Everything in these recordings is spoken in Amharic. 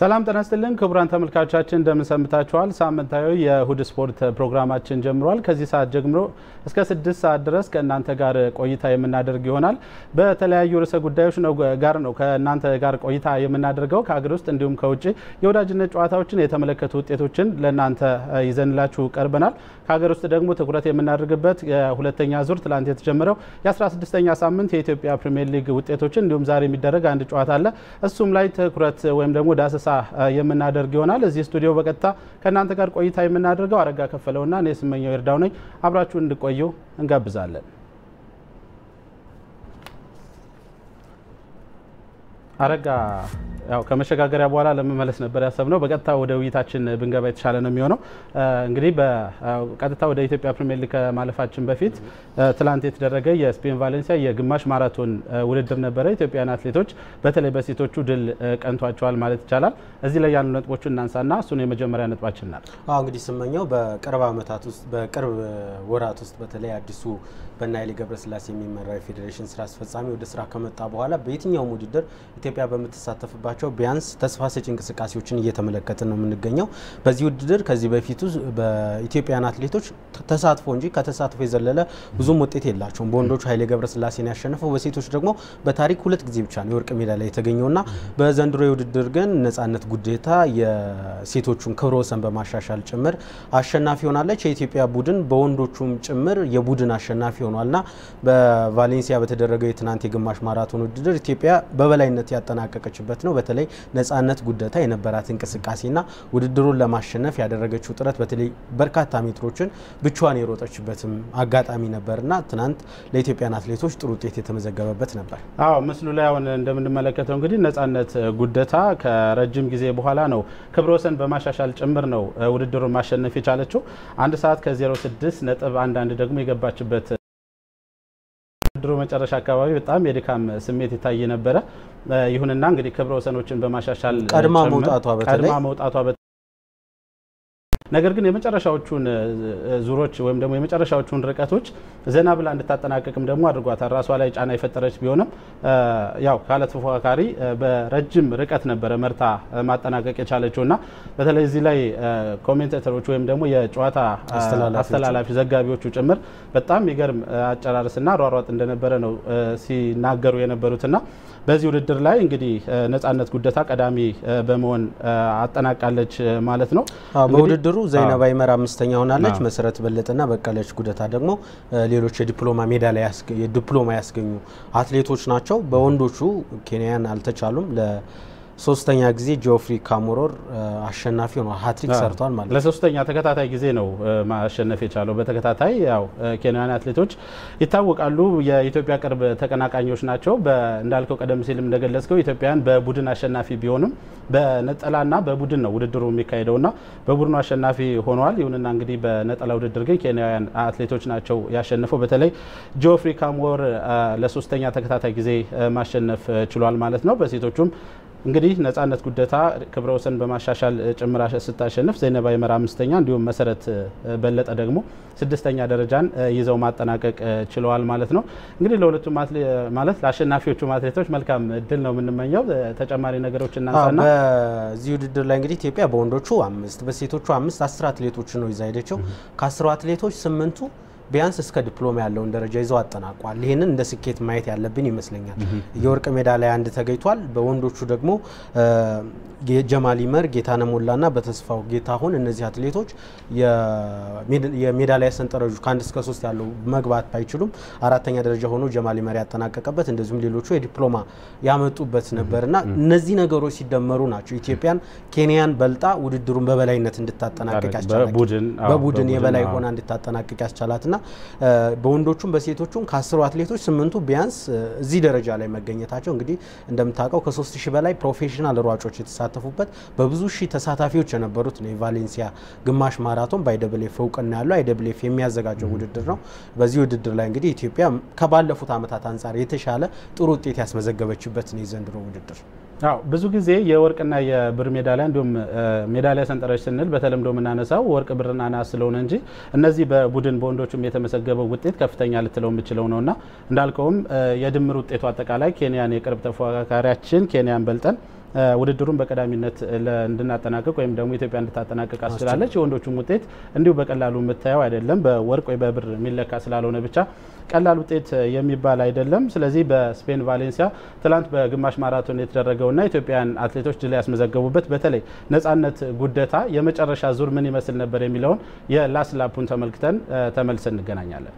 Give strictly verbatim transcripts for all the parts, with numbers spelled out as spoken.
ሰላም ተነስተልን ክቡራን ተመልካቾቻችን እንደምን ሰምታችኋል? ሳምንታዊ የእሁድ ስፖርት ፕሮግራማችን ጀምሯል። ከዚህ ሰዓት ጀምሮ እስከ ስድስት ሰዓት ድረስ ከእናንተ ጋር ቆይታ የምናደርግ ይሆናል። በተለያዩ ርዕሰ ጉዳዮች ነው ጋር ነው ከእናንተ ጋር ቆይታ የምናደርገው። ከሀገር ውስጥ እንዲሁም ከውጪ የወዳጅነት ጨዋታዎችን የተመለከቱ ውጤቶችን ለእናንተ ይዘንላችሁ ቀርበናል። ከሀገር ውስጥ ደግሞ ትኩረት የምናደርግበት የሁለተኛ ዙር ትላንት የተጀመረው የ16ኛ ሳምንት የኢትዮጵያ ፕሪሚየር ሊግ ውጤቶችን እንዲሁም ዛሬ የሚደረግ አንድ ጨዋታ አለ። እሱም ላይ ትኩረት ወይም ደግሞ ዳሰሳ የምናደርግ ይሆናል። እዚህ ስቱዲዮ በቀጥታ ከእናንተ ጋር ቆይታ የምናደርገው አረጋ ከፈለውና እኔ ስመኘው ይርዳው ነኝ። አብራችሁ እንድቆዩ እንጋብዛለን። አረጋ ያው ከመሸጋገሪያ በኋላ ለመመለስ ነበር ያሰብነው። በቀጥታ ወደ ውይይታችን ብንገባ የተሻለ ነው የሚሆነው። እንግዲህ በቀጥታ ወደ ኢትዮጵያ ፕሪሚየር ሊግ ማለፋችን በፊት ትላንት የተደረገ የስፔን ቫሌንሲያ የግማሽ ማራቶን ውድድር ነበረ። ኢትዮጵያውያን አትሌቶች በተለይ በሴቶቹ ድል ቀንቷቸዋል ማለት ይቻላል። እዚህ ላይ ያሉ ነጥቦችን እናንሳና እሱን የመጀመሪያ ነጥባችን ናል። አዎ እንግዲህ ስመኘው በቅርብ አመታት ውስጥ በቅርብ ወራት ውስጥ በተለይ አዲሱ በናይሌ ገብረስላሴ የሚመራው የፌዴሬሽን ስራ አስፈጻሚ ወደ ስራ ከመጣ በኋላ በየትኛው ውድድር ኢትዮጵያ በምትሳተፍባቸው ቢያንስ ተስፋ ሰጪ እንቅስቃሴዎችን እየተመለከትን ነው የምንገኘው። በዚህ ውድድር ከዚህ በፊቱ በኢትዮጵያውያን አትሌቶች ተሳትፎ እንጂ ከተሳትፎ የዘለለ ብዙም ውጤት የላቸውም። በወንዶች ኃይሌ ገብረስላሴን ያሸነፈው፣ በሴቶች ደግሞ በታሪክ ሁለት ጊዜ ብቻ ነው የወርቅ ሜዳሊያ የተገኘውና በዘንድሮ የውድድር ግን ነጻነት ጉዴታ የሴቶቹን ክብረ ወሰን በማሻሻል ጭምር አሸናፊ ሆናለች። የኢትዮጵያ ቡድን በወንዶቹም ጭምር የቡድን አሸናፊ ሆኗልና በቫሌንሲያ በተደረገው የትናንት የግማሽ ማራቶን ውድድር ኢትዮጵያ በበላይነት ያጠናቀቀችበት ነው። በተለይ ነጻነት ጉደታ የነበራት እንቅስቃሴና ውድድሩን ለማሸነፍ ያደረገችው ጥረት በተለይ በርካታ ሜትሮችን ብቻዋን የሮጠችበትም አጋጣሚ ነበርና ትናንት ለኢትዮጵያን አትሌቶች ጥሩ ውጤት የተመዘገበበት ነበር። አዎ ምስሉ ላይ አሁን እንደምንመለከተው እንግዲህ ነጻነት ጉደታ ከረጅም ጊዜ በኋላ ነው ክብረ ወሰን በማሻሻል ጭምር ነው ውድድሩን ማሸነፍ የቻለችው። አንድ ሰዓት ከ06 ነጥብ አንድ አንድ ደግሞ የገባችበት ድሮ መጨረሻ አካባቢ በጣም የድካም ስሜት ይታይ ነበር። ይሁንና እንግዲህ ክብረ ወሰኖችን በማሻሻል ቀድማ መውጣቷ በተለይ ቀድማ መውጣቷ ነገር ግን የመጨረሻዎቹን ዙሮች ወይም ደግሞ የመጨረሻዎቹን ርቀቶች ዘና ብላ እንድታጠናቀቅም ደግሞ አድርጓታል። ራሷ ላይ ጫና የፈጠረች ቢሆንም ያው ካለ ተፎካካሪ በረጅም ርቀት ነበረ መርታ ማጠናቀቅ የቻለችውና በተለይ እዚህ ላይ ኮሜንቴተሮች ወይም ደግሞ የጨዋታ አስተላላፊ ዘጋቢዎቹ ጭምር በጣም ይገርም አጨራረስና ሯሯጥ እንደነበረ ነው ሲናገሩ የነበሩትና በዚህ ውድድር ላይ እንግዲህ ነጻነት ጉደታ ቀዳሚ በመሆን አጠናቃለች ማለት ነው። በውድድሩ ዘይነባ ይመራ አምስተኛ ሆናለች። መሰረት በለጠና በቀለች ጉደታ ደግሞ ሌሎች የዲፕሎማ ሜዳሊያ የዲፕሎማ ያስገኙ አትሌቶች ናቸው። በወንዶቹ ኬንያን አልተቻሉም። ለሶስተኛ ጊዜ ጆፍሪ ካሞሮር አሸናፊ ሆኗል። ሃትሪክ ሰርቷል ማለት ነው። ለሶስተኛ ተከታታይ ጊዜ ነው ማሸነፍ የቻለው። በተከታታይ ያው ኬንያን አትሌቶች ይታወቃሉ። የኢትዮጵያ ቅርብ ተቀናቃኞች ናቸው። እንዳልከው ቀደም ሲልም እንደገለጽከው ኢትዮጵያን በቡድን አሸናፊ ቢሆንም በነጠላና በቡድን ነው ውድድሩ የሚካሄደውና በቡድኑ አሸናፊ ሆኗል። ይሁንና እንግዲህ በነጠላ ውድድር ግን ኬንያውያን አትሌቶች ናቸው ያሸነፈው። በተለይ ጆፍሪ ካሞር ለሶስተኛ ተከታታይ ጊዜ ማሸነፍ ችሏል ማለት ነው። በሴቶቹም እንግዲህ ነጻነት ጉደታ ክብረ ወሰን በማሻሻል ጭምር ስታሸንፍ ዘይነባ ይመራ አምስተኛ እንዲሁም መሰረት በለጠ ደግሞ ስድስተኛ ደረጃን ይዘው ማጠናቀቅ ችለዋል ማለት ነው። እንግዲህ ለሁለቱ ማለት ለአሸናፊዎቹ አትሌቶች መልካም እድል ነው የምንመኘው። ተጨማሪ ነገሮች እናንሳና በዚህ ውድድር ላይ እንግዲህ ኢትዮጵያ በወንዶቹ አምስት በሴቶቹ አምስት አስር አትሌቶች ነው ይዛ ሄደችው። ከአስሩ አትሌቶች ስምንቱ ቢያንስ እስከ ዲፕሎማ ያለውን ደረጃ ይዘው አጠናቋል። ይሄንን እንደ ስኬት ማየት ያለብን ይመስለኛል። የወርቅ ሜዳሊያ አንድ ተገኝቷል። በወንዶቹ ደግሞ የጀማል ይመር ጌታነህ ሞላና በተስፋው ጌታሁን እነዚህ አትሌቶች የሜዳሊያ ሰንጠረዡ ከአንድ እስከ ሶስት ያለው መግባት ባይችሉም አራተኛ ደረጃ ሆኖ ጀማል ይመር ያጠናቀቀበት እንደዚሁም ሌሎቹ የዲፕሎማ ያመጡበት ነበርና እነዚህ ነገሮች ሲደመሩ ናቸው ኢትዮጵያን ኬንያን በልጣ ውድድሩን በበላይነት እንድታጠናቀቅ ያስቻላት በቡድን የበላይ ሆና እንድታጠናቀቅ ያስቻላትና በወንዶቹም በሴቶቹም ከአስሩ አትሌቶች ስምንቱ ቢያንስ እዚህ ደረጃ ላይ መገኘታቸው እንግዲህ እንደምታውቀው ከሶስት ሺህ በላይ ፕሮፌሽናል ሯጮች የተሳተፉበት በብዙ ሺህ ተሳታፊዎች የነበሩት ነው የቫሌንሲያ ግማሽ ማራቶን በአይደብሌፍ እውቅና ያለው አይደብሌፍ የሚያዘጋጀው ውድድር ነው። በዚህ ውድድር ላይ እንግዲህ ኢትዮጵያ ከባለፉት አመታት አንፃር የተሻለ ጥሩ ውጤት ያስመዘገበችበት ነው የዘንድሮ ውድድር። አዎ ብዙ ጊዜ የወርቅና የብር ሜዳሊያ እንዲሁም ሜዳሊያ ሰንጠረዥ ስንል በተለምዶ ምናነሳው ወርቅ ብርና ናስ ስለሆነ እንጂ እነዚህ በቡድን በወንዶችም የተመሰገበው ውጤት ከፍተኛ ልትለው የምችለው ነውና እንዳልከውም የድምር ውጤቱ አጠቃላይ ኬንያን የቅርብ ተፎካካሪያችን ኬንያን በልጠን ውድድሩን በቀዳሚነት እንድናጠናቀቅ ወይም ደግሞ ኢትዮጵያ እንድታጠናቀቅ አስችላለች። የወንዶቹም ውጤት እንዲሁ በቀላሉ የምታየው አይደለም። በወርቅ ወይ በብር የሚለካ ስላልሆነ ብቻ ቀላል ውጤት የሚባል አይደለም። ስለዚህ በስፔን ቫሌንሲያ ትላንት በግማሽ ማራቶን የተደረገውና ኢትዮጵያን አትሌቶች ድል ያስመዘገቡበት በተለይ ነጻነት ጉደታ የመጨረሻ ዙር ምን ይመስል ነበር የሚለውን የላስ ላፑን ተመልክተን ተመልሰን እንገናኛለን።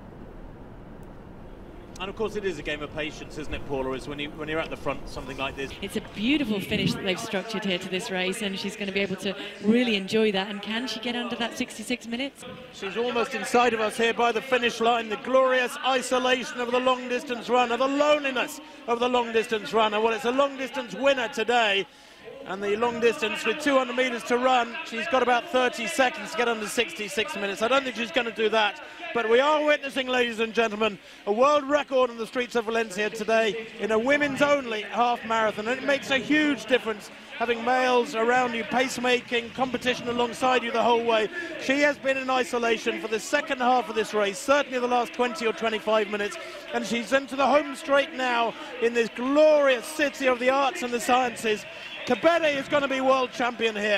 And of course it is a game of patience, isn't it, Paula, is when, you, when you're at the front, something like this. It's a beautiful finish that they've structured here to this race, and she's going to be able to really enjoy that. And can she get under that sixty-six minutes? She's almost inside of us here by the finish line. The glorious isolation of the long-distance runner, the loneliness of the long-distance runner. Well, it's a long-distance winner today. And the long distance with two hundred metres to run, she's got about thirty seconds to get under sixty-six minutes. I don't think she's going to do that. But we are witnessing, ladies and gentlemen, a world record on the streets of Valencia today in a women's only half marathon. And it makes a huge difference having males around you, pacemaking, competition alongside you the whole way. She has been in isolation for the second half of this race, certainly the last twenty or twenty-five minutes. And she's into the home straight now in this glorious city of the arts and the sciences. Kebede is going to be world champion here.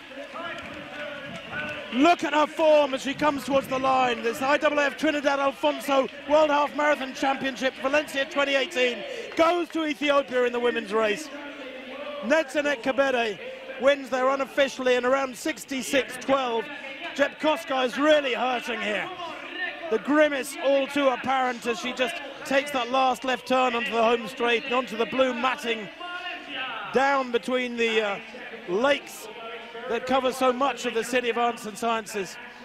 Look at her form as she comes towards the line. This I A A F Trinidad Alfonso World Half Marathon Championship Valencia twenty eighteen goes to Ethiopia in the women's race. Netzanet Kebede wins there unofficially in around sixty-six twelve. Jeb Koska is really hurting here. The grimace all too apparent as she just takes that last left turn onto the home straight and onto the blue matting down between the uh, lakes that cover so much of the city of arts and sciences.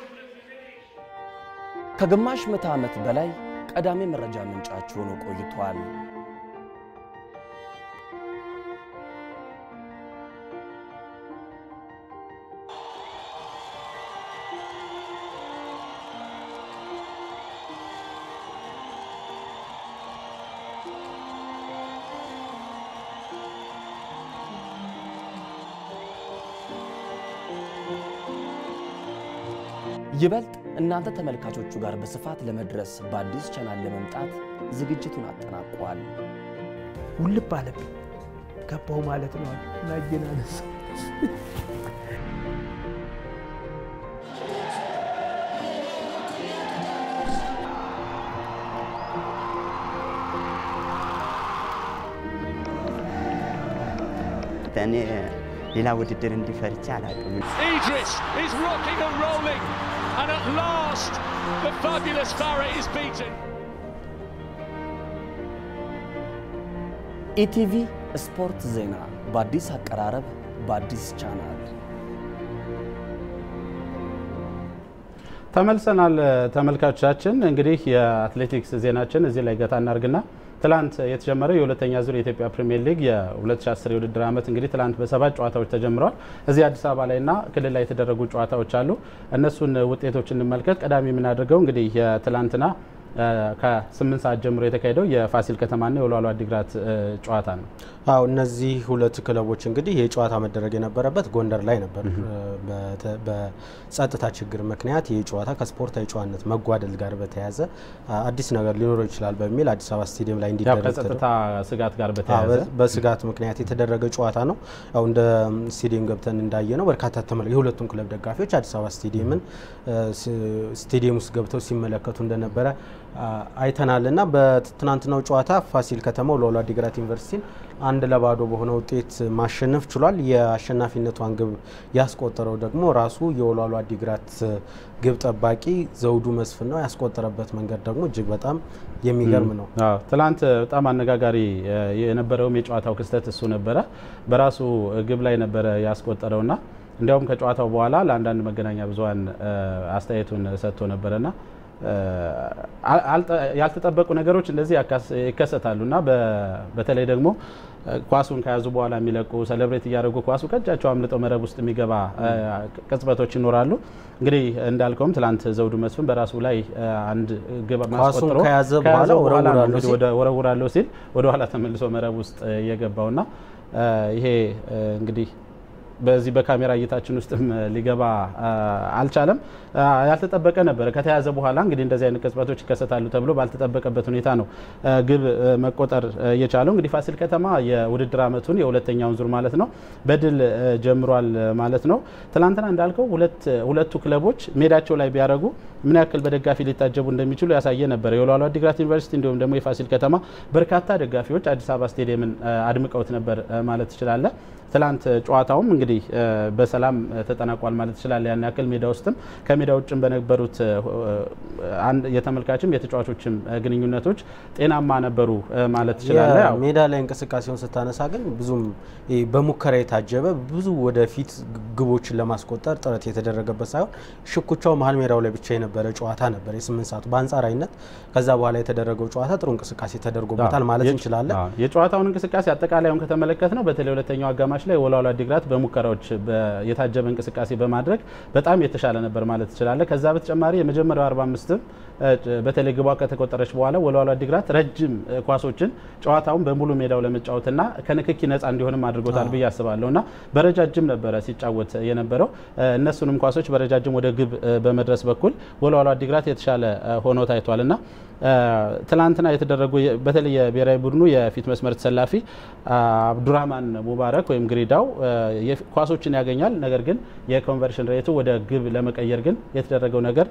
ከግማሽ ምዕተ ዓመት በላይ ቀዳሚ መረጃ ምንጫቸው ሆኖ ቆይቷል። ይበልጥ እናንተ ተመልካቾቹ ጋር በስፋት ለመድረስ በአዲስ ቻናል ለመምጣት ዝግጅቱን አጠናቋል። ውልብ አለብኝ ገባው ማለት ነው ናየናነስ ተኔ ሌላ ውድድር እንዲፈርቻ አላቀም Idris is rocking and rolling and at last the fabulous Farah is beaten. ኢቲቪ ስፖርት ዜና በአዲስ አቀራረብ በአዲስ ቻናል ተመልሰናል። ተመልካቾቻችን እንግዲህ የአትሌቲክስ ዜናችን እዚህ ላይ ገታ እናርግና ትላንት የተጀመረው የሁለተኛ ዙር የኢትዮጵያ ፕሪሚየር ሊግ የ2010 የውድድር ዓመት እንግዲህ ትላንት በሰባት ጨዋታዎች ተጀምሯል። እዚህ አዲስ አበባ ላይና ክልል ላይ የተደረጉ ጨዋታዎች አሉ። እነሱን ውጤቶች እንመልከት። ቀዳሚ የምናደርገው እንግዲህ የትላንትና ከስምንት ሰዓት ጀምሮ የተካሄደው የፋሲል ከተማና የወልዋሎ አዲግራት ጨዋታ ነው። አው እነዚህ ሁለት ክለቦች እንግዲህ የጨዋታ መደረግ የነበረበት ጎንደር ላይ ነበር። በጸጥታ ችግር ምክንያት የጨዋታ ከስፖርታዊ ጨዋነት መጓደል ጋር በተያያዘ አዲስ ነገር ሊኖረው ይችላል በሚል አዲስ አበባ ስቴዲየም ላይ እንዲደረግ ከጸጥታ ስጋት ጋር በተያያዘ በስጋት ምክንያት የተደረገ ጨዋታ ነው። አው እንደ ስቴዲየም ገብተን እንዳየነው በርካታ ተመልካቾች የሁለቱም ክለብ ደጋፊዎች አዲስ አበባ ስቴዲየምን ስቴዲየም ውስጥ ገብተው ሲመለከቱ እንደነበረ አይተናልና በትናንትናው ጨዋታ ፋሲል ከተማ ወልዋሎ አዲግራት ዩኒቨርሲቲን አንድ ለባዶ በሆነ ውጤት ማሸነፍ ችሏል። የአሸናፊነቱን ግብ ያስቆጠረው ደግሞ ራሱ የወልዋሎ አዲግራት ግብ ጠባቂ ዘውዱ መስፍን ነው። ያስቆጠረበት መንገድ ደግሞ እጅግ በጣም የሚገርም ነው። አዎ ትላንት በጣም አነጋጋሪ የነበረው የጨዋታው ክስተት እሱ ነበረ። በራሱ ግብ ላይ ነበረ ያስቆጠረውና እንዲያውም ከጨዋታው በኋላ ለአንዳንድ መገናኛ ብዙሃን አስተያየቱን ሰጥቶ ነበርና ያልተጠበቁ ነገሮች እንደዚህ ይከሰታሉና በተለይ ደግሞ ኳሱን ከያዙ በኋላ የሚለቁ ሴሌብሬት ያደረጉ ኳሱ ከእጃቸው አምልጠው መረብ ውስጥ የሚገባ ቅጽበቶች ይኖራሉ። እንግዲህ እንዳልከውም ትላንት ዘውዱ መስፍን በራሱ ላይ አንድ ግብ ማስቆጥሮ ከያዘ በኋላ ወደ ወረውራለው ሲል ወደ ኋላ ተመልሶ መረብ ውስጥ የገባውና ይሄ እንግዲህ በዚህ በካሜራ እይታችን ውስጥም ሊገባ አልቻለም። ያልተጠበቀ ነበር። ከተያዘ በኋላ እንግዲህ እንደዚህ አይነት ቅጽበቶች ይከሰታሉ ተብሎ ባልተጠበቀበት ሁኔታ ነው ግብ መቆጠር የቻለው። እንግዲህ ፋሲል ከተማ የውድድር አመቱን የሁለተኛውን ዙር ማለት ነው በድል ጀምሯል ማለት ነው። ትላንትና እንዳልከው ሁለት ሁለቱ ክለቦች ሜዳቸው ላይ ቢያደርጉ ምን ያክል በደጋፊ ሊታጀቡ እንደሚችሉ ያሳየ ነበር። የወልዋሎ ዓዲግራት ዩኒቨርሲቲ እንዲሁም ደግሞ የፋሲል ከተማ በርካታ ደጋፊዎች አዲስ አበባ ስቴዲየምን አድምቀውት ነበር ማለት ይችላል። ትላንት ጨዋታውም እንግዲህ በሰላም ተጠናቋል ማለት ይችላል። ያን ያክል ሜዳ ውስጥም ከሜዳ ውጭም በነበሩት አንድ የተመልካችም የተጫዋቾችም ግንኙነቶች ጤናማ ነበሩ ማለት ይችላል። ያው ሜዳ ላይ እንቅስቃሴውን ስታነሳ ግን ብዙም በሙከራ የታጀበ ብዙ ወደፊት ግቦችን ለማስቆጠር ጥረት የተደረገበት ሳይሆን ሽኩቻው መሀል ሜዳው ላይ ብቻ የነበረ ጨዋታ ነበር የስምንት ሰዓት በአንጻራዊነት። ከዛ በኋላ የተደረገው ጨዋታ ጥሩ እንቅስቃሴ ተደርጎበታል ማለት እንችላለን። የጨዋታውን እንቅስቃሴ አጠቃላዩን ከተመለከት ነው በተለይ ሁለተኛው አጋማሽ ላይ ወልዋሎ ዓዲግራት በሙከራዎች የታጀበ እንቅስቃሴ በማድረግ በጣም የተሻለ ነበር ማለት ይችላል። ከዛ በተጨማሪ የመጀመሪያው አርባ አምስት በተለይ ግቧ ከተቆጠረች በኋላ ወልዋሎ ዓዲግራት ረጅም ኳሶችን ጨዋታውን በሙሉ ሜዳው ለመጫወትና ከንክኪ ነፃ እንዲሆንም አድርጎታል ብዬ አስባለሁና በረጃጅም ነበረ ሲጫወት የነበረው። እነሱንም ኳሶች በረጃጅም ወደ ግብ በመድረስ በኩል ወልዋሎ ዓዲግራት የተሻለ ሆኖ ታይቷልና ትላንትና የተደረጉ በተለይ የብሔራዊ ቡድኑ የፊት መስመር ተሰላፊ አብዱራህማን ሙባረክ ወይም ግሪዳው ኳሶችን ያገኛል። ነገር ግን የኮንቨርሽን ሬቱ ወደ ግብ ለመቀየር ግን የተደረገው ነገር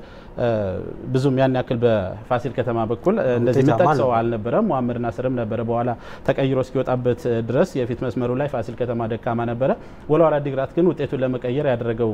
ብዙም ያን ያክል በፋሲል ከተማ በኩል እንደዚህ የሚጠቅሰው አልነበረም። ሙአመር ናስርም ነበረ በኋላ ተቀይሮ እስኪወጣበት ድረስ የፊት መስመሩ ላይ ፋሲል ከተማ ደካማ ነበረ። ወልዋሎ ዓዲግራት ግን ውጤቱን ለመቀየር ያደረገው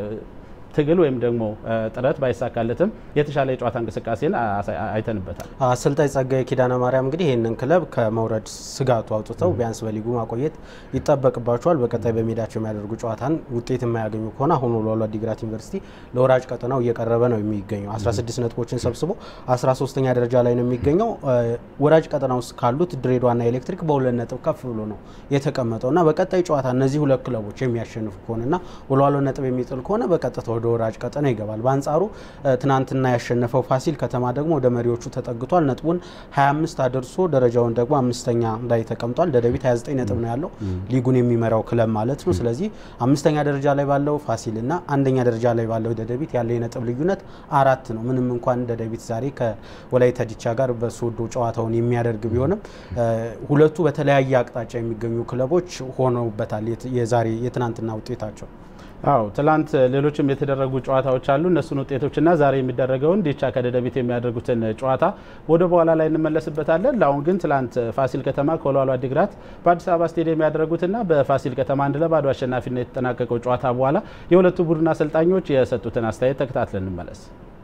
ትግል ወይም ደግሞ ጥረት ባይሳካለትም የተሻለ የጨዋታ እንቅስቃሴን አይተንበታል። አሰልጣኝ ጸጋዬ ኪዳነ ማርያም እንግዲህ ይሄንን ክለብ ከመውረድ ስጋቱ አውጥተው ቢያንስ በሊጉ ማቆየት ይጠበቅባቸዋል። በቀጣይ በሜዳቸው የሚያደርጉ ጨዋታን ውጤት የማያገኙ ከሆነ አሁን ወልዋሎ ዓዲግራት ዩኒቨርሲቲ ለወራጅ ቀጠናው እየቀረበ ነው የሚገኘው። አስራ ስድስት ነጥቦችን ሰብስቦ አስራ ሶስተኛ ደረጃ ላይ ነው የሚገኘው። ወራጅ ቀጠና ውስጥ ካሉት ድሬዳዋና ኤሌክትሪክ በሁለት ነጥብ ከፍ ብሎ ነው የተቀመጠውና በቀጣይ ጨዋታ እነዚህ ሁለት ክለቦች የሚያሸንፉ ከሆነና ወልዋሎ ነጥብ የሚጥል ከሆነ በቀጥታ ወደ ወራጅ ቀጠና ይገባል። በአንጻሩ ትናንትና ያሸነፈው ፋሲል ከተማ ደግሞ ወደ መሪዎቹ ተጠግቷል። ነጥቡን ሀያ አምስት አድርሶ ደረጃውን ደግሞ አምስተኛ ላይ ተቀምጧል። ደደቢት ሀያ ዘጠኝ ነጥብ ነው ያለው ሊጉን የሚመራው ክለብ ማለት ነው። ስለዚህ አምስተኛ ደረጃ ላይ ባለው ፋሲልና አንደኛ ደረጃ ላይ ባለው ደደቢት ያለው የነጥብ ልዩነት አራት ነው። ምንም እንኳን ደደቢት ዛሬ ከወላይታ ዲቻ ጋር በሶዶ ጨዋታውን የሚያደርግ ቢሆንም ሁለቱ በተለያየ አቅጣጫ የሚገኙ ክለቦች ሆነውበታል የዛሬ የትናንትና ውጤታቸው። አው ትላንት ሌሎችም የተደረጉ ጨዋታዎች አሉ። እነሱን ውጤቶችና ዛሬ የሚደረገውን ዲቻ ከደደቢት የሚያደርጉትን ጨዋታ ወደ በኋላ ላይ እንመለስበታለን። ለአሁን ግን ትላንት ፋሲል ከተማ ከወልዋሎ ዓዲግራት በአዲስ አበባ ስቴዲየም ያደረጉትና በፋሲል ከተማ አንድ ለባዶ አሸናፊነት የተጠናቀቀው ጨዋታ በኋላ የሁለቱ ቡድን አሰልጣኞች የሰጡትን አስተያየት ተከታትለን እንመለስ።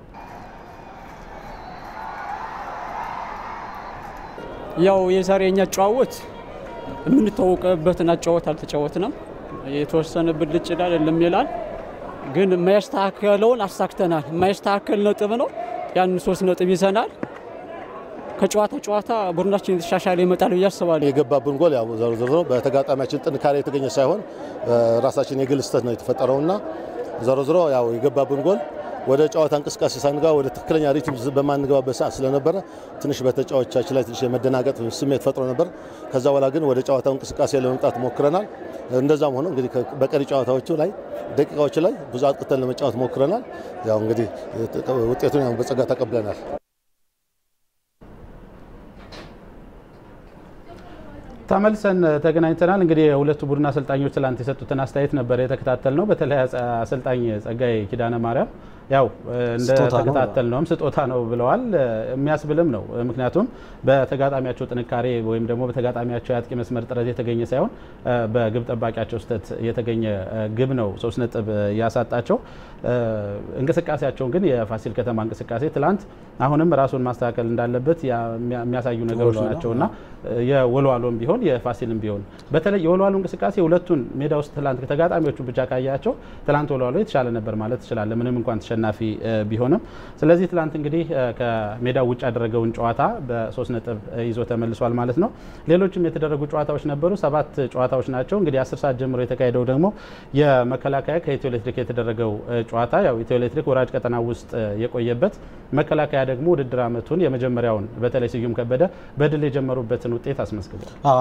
ያው የዛሬኛ ጨዋታ የምንተዋወቅበትና ጨዋታ አልተጫወትንም። የተወሰነ ብልጭ ይላል ለለም ይላል ግን ማይስተካከለውን አሳክተናል። ማይስተካከል ነጥብ ነው ያን ሶስት ነጥብ ይዘናል። ከጨዋታ ጨዋታ ቡድናችን የተሻሻለ ይመጣል ብዬ አስባለሁ። የገባብን ጎል ያው ዘሮ ዘሮ በተጋጣሚያችን ጥንካሬ የተገኘ ሳይሆን ራሳችን የግል ስህተት ነው የተፈጠረውና ዘሮ ዘሮ ያው የገባብን ጎል ወደ ጨዋታ እንቅስቃሴ ሳንገባ ወደ ትክክለኛ ሪትም በማንገባበት ሰዓት ስለነበረ ትንሽ በተጫዋቾቻችን ላይ ትንሽ የመደናገጥ ስሜት ፈጥሮ ነበር። ከዛ በኋላ ግን ወደ ጨዋታው እንቅስቃሴ ለመምጣት ሞክረናል። እንደዛም ሆኖ እንግዲህ በቀሪ ጨዋታዎቹ ላይ ደቂቃዎች ላይ ብዙ አጥቅተን ለመጫወት ሞክረናል። ያው እንግዲህ ውጤቱን ያው በጸጋ ተቀብለናል። ተመልሰን ተገናኝተናል። እንግዲህ የሁለቱ ቡድን አሰልጣኞች ትላንት የሰጡትን አስተያየት ነበር የተከታተልነው። በተለይ አሰልጣኝ ጸጋዬ ኪዳነ ማርያም ያው እንደ ተከታተል ነውም ስጦታ ነው ብለዋል። የሚያስብልም ነው። ምክንያቱም በተጋጣሚያቸው ጥንካሬ ወይም ደግሞ በተጋጣሚያቸው ያጥቂ መስመር ጥረት የተገኘ ሳይሆን በግብ ጠባቂያቸው ስህተት የተገኘ ግብ ነው ሶስት ነጥብ ያሳጣቸው። እንቅስቃሴያቸው ግን የፋሲል ከተማ እንቅስቃሴ ትላንት አሁንም ራሱን ማስተካከል እንዳለበት የሚያሳዩ ነገሮች ናቸውና የወልዋሎም ቢሆን የፋሲልም ቢሆን በተለይ የወልዋሎ እንቅስቃሴ ሁለቱን ሜዳ ውስጥ ትላንት ከተጋጣሚዎቹ ብቻ ካያቸው ትላንት ወልዋሎ የተሻለ ነበር ማለት ይችላል ምንም እንኳን ተሸናፊ ቢሆንም። ስለዚህ ትላንት እንግዲህ ከሜዳው ውጭ ያደረገውን ጨዋታ በሶስት ነጥብ ይዞ ተመልሷል ማለት ነው። ሌሎችም የተደረጉ ጨዋታዎች ነበሩ። ሰባት ጨዋታዎች ናቸው። እንግዲህ አስር ሰዓት ጀምሮ የተካሄደው ደግሞ የመከላከያ ከኢትዮ ኤሌክትሪክ የተደረገው ጨዋታ ያው ኢትዮ ኤሌክትሪክ ወራጅ ቀጠና ውስጥ የቆየበት መከላከያ ደግሞ ውድድር አመቱን የመጀመሪያውን በተለይ ስዩም ከበደ በድል የጀመሩበትን ውጤት አስመስግቧል። አዎ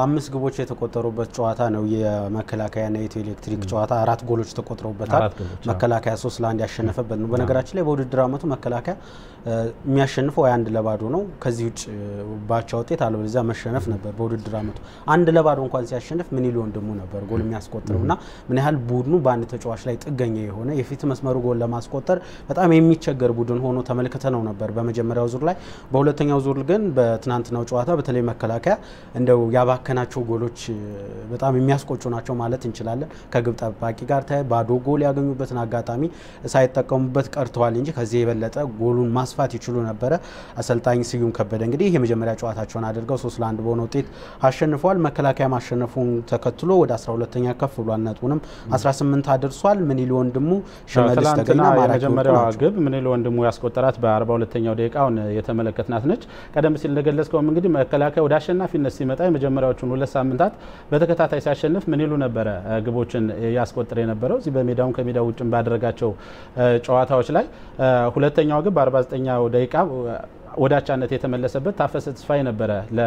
አምስት ግቦች የተቆጠሩበት ጨዋታ ነው የመከላከያና የኢትዮ ኤሌክትሪክ ጨዋታ አራት ጎሎች ተቆጥረውበታል መከላከያ ሶስት ለአንድ ያሸነፈበት ነው በነገራችን ላይ በውድድር አመቱ መከላከያ የሚያሸንፈው አንድ ለባዶ ነው ከዚህ ውጭ ባቻ ውጤት አለበለዚያ መሸነፍ ነበር በውድድር አመቱ አንድ ለባዶ እንኳን ሲያሸንፍ ምን ይሉ ወንድሙ ነበር ጎል የሚያስቆጥረውና ምን ያህል ቡድኑ በአንድ ተጫዋች ላይ ጥገኛ የሆነ የፊት መስመሩ ጎል ለማስቆጠር በጣም የሚቸገር ቡድን ሆኖ ተመልክተነው ነበር በመጀመሪያው ዙር ላይ በሁለተኛው ዙር ግን በትናንትናው ጨዋታ በተለይ መከላከያ እንደው ያባከናቸው ጎሎች በጣም የሚያስቆጩ ናቸው ማለት እንችላለን ከግብ ጠባቂ ጋር ታይ ባዶ ጎል ያገኙበትን አጋጣሚ ሳይጠቀሙበት ቀርተዋል እንጂ ከዚህ የበለጠ ጎሉን ማስፋት ይችላሉ ነበር አሰልጣኝ ስዩም ከበደ እንግዲህ የመጀመሪያ ጨዋታቸውን አድርገው ሶስት ለአንድ በሆነ ውጤት አሸንፈዋል መከላከያ ማሸነፉን ተከትሎ ወደ አስራ ሁለተኛ ከፍ ብሏል ነጥቡንም አስራ ስምንት አድርሷል ምን ይሉ ወንድሙ ሽመልስ ተገኝና የመጀመሪያው ግብ ምን ይሉ ወንድሙ ያስቆጠራት በአርባ ሁለተኛው ደቂቃውን የተመለከትናት ነች ቀደም ሲል እንደገለጽከው እንግዲህ መከላከያ ወደ አሸናፊነት ሲመጣ የመጀመሪያዎቹን ሁለት ሳምንታት በተከታታይ ሲያሸንፍ ምን ይሉ ነበር ግቦችን ያስቆጥር የነበረው እዚህ በሜዳው ከሜዳው ውጭም ባደረጋቸው ጨዋታዎች ላይ ሁለተኛው ግብ በአርባ ዘጠኛው ደቂቃ ወዳቻነት የተመለሰበት ታፈሰ ተስፋዬ ነበር ለ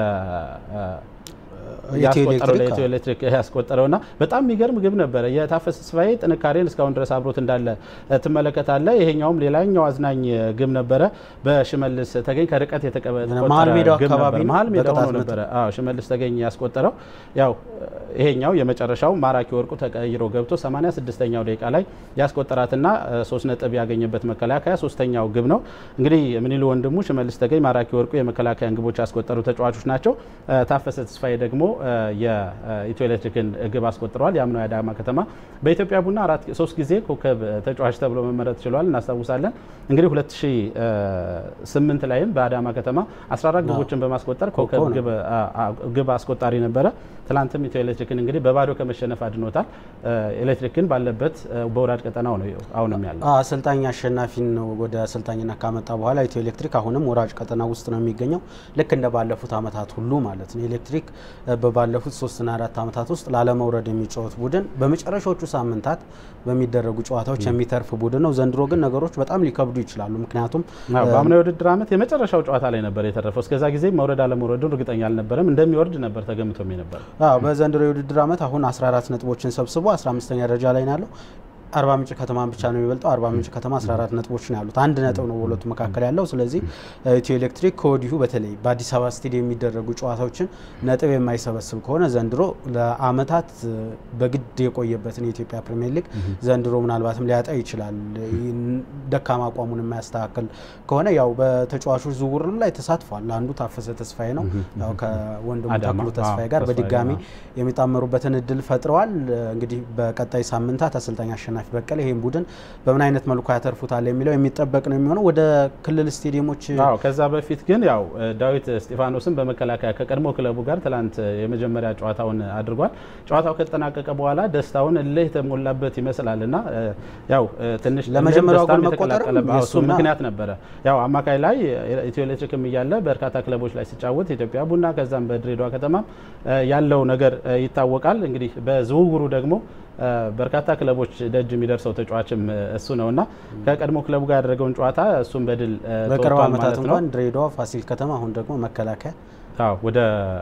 ያስቆጠረው ለኢትዮ ኤሌክትሪክ ያስቆጠረውና በጣም የሚገርም ግብ ነበር የታፈሰ ተስፋዬ ጥንካሬን እስካሁን ድረስ አብሮት እንዳለ ተመለከታለ ይሄኛውም ሌላኛው አዝናኝ ግብ ነበር በሽመልስ ተገኝ ከርቀት የተቀበለ መሃል ሜዳው አካባቢ መሃል ሜዳው ነበር አዎ ሽመልስ ተገኝ ያስቆጠረው ያው ይሄኛው የመጨረሻው ማራኪ ወርቁ ተቀይሮ ገብቶ ሰማንያ ስድስተኛው ደቂቃ ላይ ያስቆጠራትና ሶስት ነጥብ ያገኘበት መከላከያ ሶስተኛው ግብ ነው እንግዲህ ምን ይሉ ወንድሙ ሽመልስ ተገኝ ማራኪ ወርቁ የመከላከያን ግቦች ያስቆጠሩ ተጫዋቾች ናቸው ታፈሰ ተስፋዬ ደግሞ የኢትዮ ኤሌክትሪክን ግብ አስቆጥሯል ያምነው ያዳማ ከተማ በኢትዮጵያ ቡና አራት ሶስት ጊዜ ኮከብ ተጫዋች ተብሎ መመረጥ ችሏል እናስታውሳለን እንግዲህ ሁለት ሺህ ስምንት ላይም በአዳማ ከተማ አስራ አራት ግቦችን በማስቆጠር ኮከብ ግብ ግብ አስቆጣሪ ነበረ ትላንትም ኢትዮ ኤሌክትሪክን እንግዲህ በባዶ ከመሸነፍ አድኖታል ኤሌክትሪክን ባለበት በወራድ ቀጠናው ነው አሁንም ያለው አሰልጣኝ አሸናፊን ነው ወደ አሰልጣኝነት ካመጣ በኋላ ኢትዮ ኤሌክትሪክ አሁንም ወራጅ ቀጠና ውስጥ ነው የሚገኘው ልክ እንደ ባለፉት አመታት ሁሉ ማለት ነው ኤሌክትሪክ በባለፉት ሶስት እና አራት አመታት ውስጥ ላለመውረድ የሚጫወት ቡድን በመጨረሻዎቹ ሳምንታት በሚደረጉ ጨዋታዎች የሚተርፍ ቡድን ነው ዘንድሮ ግን ነገሮች በጣም ሊከብዱ ይችላሉ ምክንያቱም በአምናው ውድድር አመት የመጨረሻው ጨዋታ ላይ ነበር የተረፈው እስከዛ ጊዜ መውረድ አለመውረዱን እርግጠኛ አልነበረም እንደሚወርድ ነበር ተገምቶም ነበር አዎ በዘንድሮ የውድድር አመት አሁን አስራ አራት ነጥቦችን ሰብስቦ አስራ አምስተኛ ደረጃ ላይ ነው ያለው አርባ ምንጭ ከተማን ብቻ ነው የሚበልጠው አርባ ምንጭ ከተማ አስራ አራት ነጥቦች ነው ያሉት አንድ ነጥብ ነው በሁለቱ መካከል ያለው ስለዚህ ኢትዮ ኤሌክትሪክ ከወዲሁ በተለይ በአዲስ አበባ ስቴዲየም የሚደረጉ ጨዋታዎችን ነጥብ የማይሰበስብ ከሆነ ዘንድሮ ለአመታት በግድ የቆየበትን የኢትዮጵያ ፕሪሚየር ሊግ ዘንድሮ ምናልባትም ሊያጣ ይችላል ደካማ አቋሙን የማያስተካክል ከሆነ ያው በተጫዋቾች ዝውውርም ላይ ተሳትፏል አንዱ ታፈሰ ተስፋዬ ነው ያው ከወንድሙ ተክሉ ተስፋዬ ጋር በድጋሚ የሚጣመሩበትን እድል ፈጥረዋል እንግዲህ በቀጣይ ሳምንታት አሰልጣኝ አሸናፊ በቀለ ይሄን ቡድን በምን አይነት መልኩ ያተርፉታል የሚለው የሚጠበቅ ነው የሚሆነው ወደ ክልል ስቴዲየሞች አዎ ከዛ በፊት ግን ያው ዳዊት እስጢፋኖስን በመከላከያ ከቀድሞ ክለቡ ጋር ትላንት የመጀመሪያ ጨዋታውን አድርጓል ጨዋታው ከተጠናቀቀ በኋላ ደስታውን እልህ የተሞላበት ይመስላልና ያው ትንሽ ለመጀመሪያው ጎል መቆጠር እሱ ምክንያት ነበረ ያው አማካይ ላይ ኢትዮ ኤሌክትሪክም እያለ በርካታ ክለቦች ላይ ሲጫወት ኢትዮጵያ ቡና ከዛም በድሬዳዋ ከተማ ያለው ነገር ይታወቃል እንግዲህ በዝውውሩ ደግሞ በርካታ ክለቦች ደጅ የሚደርሰው ተጫዋችም እሱ ነውና ከቀድሞ ክለቡ ጋር ያደረገውን ጨዋታ እሱም በድል ተወጥቷል ማለት ነው ድሬዳዋ ፋሲል ከተማ አሁን ደግሞ መከላከያ አዎ ወደ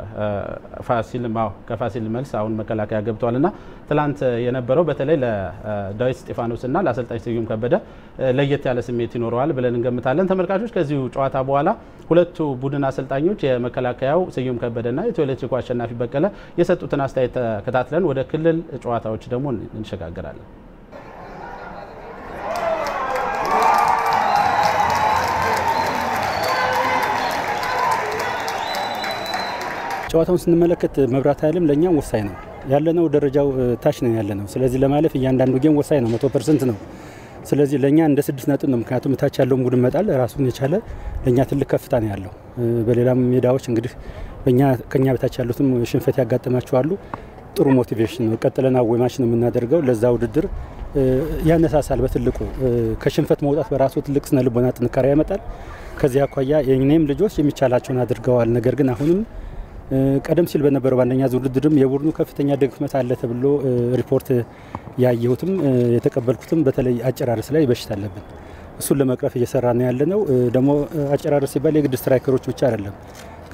ፋሲል ማው ከፋሲል መልስ አሁን መከላከያ ገብቷልና ትላንት የነበረው በተለይ ለዳዊት እስጢፋኖስና ለአሰልጣኝ ስዩም ከበደ ለየት ያለ ስሜት ይኖረዋል ብለን እንገምታለን ተመልካቾች ከዚሁ ጨዋታ በኋላ ሁለቱ ቡድን አሰልጣኞች የመከላከያው ስዩም ከበደና የኢትዮ ኤሌክትሪክ አሸናፊ በቀለ የሰጡትን አስተያየት ተከታትለን ወደ ክልል ጨዋታዎች ደግሞ እንሸጋገራለን ጨዋታውን ስንመለከት መብራት ኃይልም ለኛ ወሳኝ ነው ያለነው ደረጃው ታች ነው ያለነው ስለዚህ ለማለፍ እያንዳንዱ ጌም ወሳኝ ነው መቶ ፐርሰንት ነው ስለዚህ ለኛ እንደ ስድስት ነጥብ ነው ምክንያቱም ታች ያለው ቡድን መጣል ራሱን የቻለ ለኛ ትልቅ ከፍታ ነው ያለው በሌላም ሜዳዎች እንግዲህ በእኛ ከኛ በታች ያሉትም ሽንፈት ያጋጠማቸው አሉ ጥሩ ሞቲቬሽን ነው ቀጥለና ወይማች ነው የምናደርገው ለዛ ውድድር ያነሳሳል በትልቁ ከሽንፈት መውጣት በራሱ ትልቅ ስነ ልቦና ጥንካሬ ያመጣል ከዚያ አኳያ የኔም ልጆች የሚቻላቸውን አድርገዋል ነገር ግን አሁንም ቀደም ሲል በነበረው ባንደኛ ዙር ውድድርም የቡድኑ ከፍተኛ ድክመት አለ ተብሎ ሪፖርት ያየሁትም የተቀበልኩትም በተለይ አጨራረስ ላይ በሽታ አለብን እሱን ለመቅረፍ እየሰራ ነው ያለነው ደግሞ አጨራረስ ሲባል የግድ ስትራይከሮች ብቻ አይደለም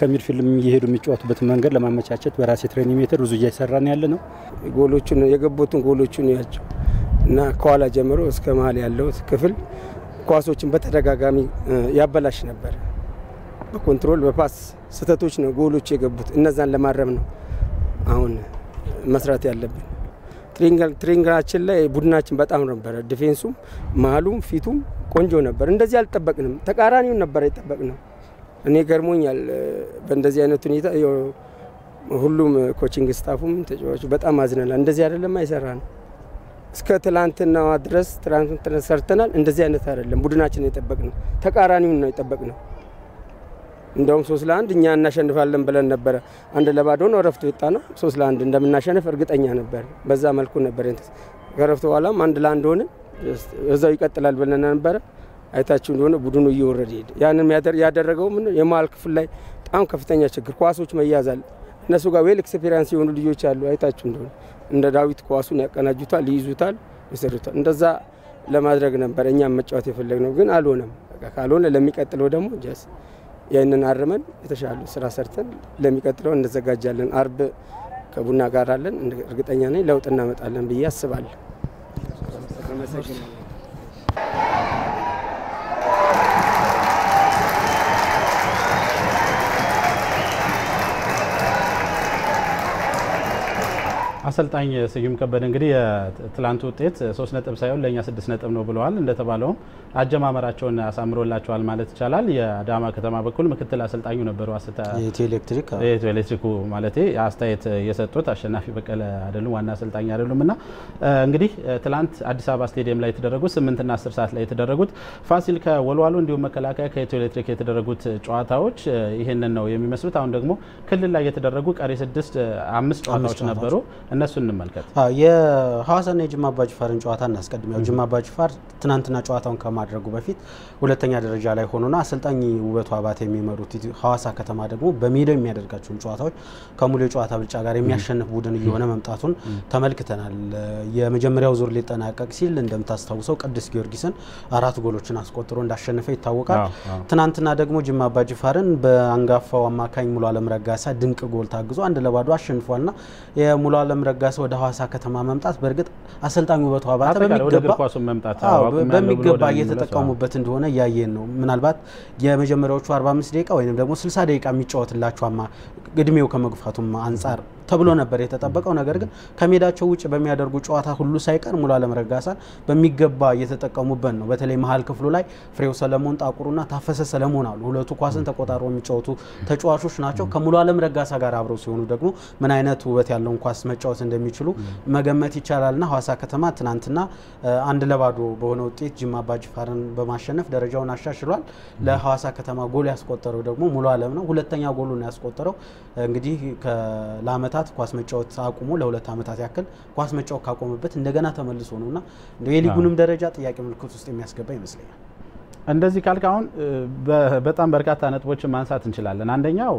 ከሚድፊልም እየሄዱ የሚጫወቱበት መንገድ ለማመቻቸት በራሴ ትሬኒንግ ሜተር ብዙ እየሰራን ያለ ነው። ጎሎቹን የገቡትን ጎሎቹን ያቸው እና ከኋላ ጀምሮ እስከ መሀል ያለው ክፍል ኳሶችን በተደጋጋሚ ያበላሽ ነበር። በኮንትሮል በፓስ ስተቶች ነው ጎሎች የገቡት። እነዛን ለማረም ነው አሁን መስራት ያለብን። ትሪንግል ትሪንግላችን ላይ ቡድናችን በጣም ነበር ዲፌንሱም መሀሉም ፊቱም ቆንጆ ነበር። እንደዚህ አልጠበቅንም። ተቃራኒውን ነበር የጠበቅነው። እኔ ገርሞኛል በእንደዚህ አይነት ሁኔታ ሁሉም ኮቺንግ ስታፉም ተጫዋቹ በጣም አዝነናል። እንደዚህ አይደለም አይሰራን እስከ ትላንትና ድረስ ትላንትና ሰርተናል። እንደዚህ አይነት አይደለም ቡድናችን የጠበቅነው። ተቃራኒውን ነው የጠበቅነው። እንደውም ሶስት ለአንድ እኛ እናሸንፋለን ብለን ነበር። አንድ ለባዶ ነው ረፍት ወጣ ነው። ሶስት ለአንድ እንደምናሸንፍ እርግጠኛ ነበር። በዛ መልኩ ነበር እንት ከረፍት በኋላም አንድ ለአንድ ሆነ እዛው ይቀጥላል ብለን ነበር። አይታችሁ እንደሆነ ቡድኑ እየወረደ ሄደ። ያንን ያደረገው ምን የማል ክፍል ላይ በጣም ከፍተኛ ችግር ኳሶች መያዛል። እነሱ ጋር ዌል ኤክስፒሪየንስ የሆኑ ልጆች አሉ። አይታችሁ እንደሆነ እንደ ዳዊት ኳሱን ያቀናጁታል፣ ይይዙታል፣ ይሰሩታል። እንደዛ ለማድረግ ነበር እኛም መጫወት የፈለግነው ግን አልሆነም። በቃ ካልሆነ ለሚቀጥለው ደግሞ ጀስ ያንን አርመን የተሻለ ስራ ሰርተን ለሚቀጥለው እንዘጋጃለን። አርብ ከቡና ጋር አለን። እርግጠኛ ነኝ ለውጥ እናመጣለን ብዬ አስባለሁ። አሰልጣኝ ስዩም ከበደ እንግዲህ የትላንቱ ውጤት ሶስት ነጥብ ሳይሆን ለኛ ስድስት ነጥብ ነው ብለዋል። እንደተባለው አጀማመራቸውን አሳምሮላቸዋል ማለት ይቻላል። የአዳማ ከተማ በኩል ምክትል አሰልጣኙ ነበሩ አስታ የኢትዮ ኤሌክትሪክ የኢትዮ ኤሌክትሪኩ ማለት አስተያየት የሰጡት አሸናፊ በቀለ አይደሉም፣ ዋና አሰልጣኝ አይደሉምና እንግዲህ ትላንት አዲስ አበባ ስቴዲየም ላይ የተደረጉት ስምንት እና አስር ሰዓት ላይ የተደረጉት ፋሲል ከወልዋሎ እንዲሁም መከላከያ ከኢትዮ ኤሌክትሪክ የተደረጉት ጨዋታዎች ይሄንን ነው የሚመስሉት። አሁን ደግሞ ክልል ላይ የተደረጉ ቀሪ ስድስት አምስት ጨዋታዎች ነበሩ። እነሱን እንመልከት። የሐዋሳና የጅማ አባጅፋርን ጨዋታ እናስቀድመው። ጅማ አባጅፋር ትናንትና ጨዋታውን ከማድረጉ በፊት ሁለተኛ ደረጃ ላይ ሆኖና አሰልጣኝ ውበቱ አባተ የሚመሩት ሐዋሳ ከተማ ደግሞ በሜዳው የሚያደርጋቸውን ጨዋታዎች ከሙሉ የጨዋታ ብልጫ ጋር የሚያሸንፍ ቡድን እየሆነ መምጣቱን ተመልክተናል። የመጀመሪያው ዙር ሊጠናቀቅ ሲል እንደምታስታውሰው ቅዱስ ጊዮርጊስን አራት ጎሎችን አስቆጥሮ እንዳሸነፈ ይታወቃል። ትናንትና ደግሞ ጅማ አባጅፋርን በአንጋፋው አማካኝ ሙሉ አለም ረጋሳ ድንቅ ጎል ታግዞ አንድ ለባዶ አሸንፏልና የሙሉ አለም ረጋሳ ወደ ሐዋሳ ከተማ መምጣት በርግጥ አሰልጣኙ ውበቱ አባተ በሚገባ እየተጠቀሙበት እንደሆነ ያየን ነው። ምናልባት የመጀመሪያዎቹ አርባ አምስት ደቂቃ ወይንም ደግሞ ስልሳ ደቂቃ የሚጫወትላቸው አማ ግድሜው ከመግፋቱም አንፃር ተብሎ ነበር የተጠበቀው። ነገር ግን ከሜዳቸው ውጭ በሚያደርጉ ጨዋታ ሁሉ ሳይቀር ሙሉ አለም ረጋሳን በሚገባ እየተጠቀሙበት ነው። በተለይ መሃል ክፍሉ ላይ ፍሬው ሰለሞን ጣቁሩና ታፈሰ ሰለሞን አሉ። ሁለቱ ኳስን ተቆጣጣሪው የሚጫወቱ ተጫዋቾች ናቸው። ከሙሉ አለም ረጋሳ ጋር አብረው ሲሆኑ ደግሞ ምን አይነት ውበት ያለውን ኳስ መጫወት እንደሚችሉ መገመት ይቻላልና ሐዋሳ ከተማ ትናንትና አንድ ለባዶ በሆነ ውጤት ጅማ አባጅፋርን በማሸነፍ ደረጃውን አሻሽሏል። ለሐዋሳ ከተማ ጎል ያስቆጠረው ደግሞ ሙሉ አለም ነው። ሁለተኛ ጎሉን ያስቆጠረው እንግዲህ ከላመታ ኳስ መጫወት አቁሞ ለሁለት አመታት ያክል ኳስ መጫወት ካቆመበት እንደገና ተመልሶ ነውና የሊጉንም ደረጃ ጥያቄ ምልክት ውስጥ የሚያስገባ ይመስለኛል። እንደዚህ ካልክ አሁን በጣም በርካታ ነጥቦችን ማንሳት እንችላለን። አንደኛው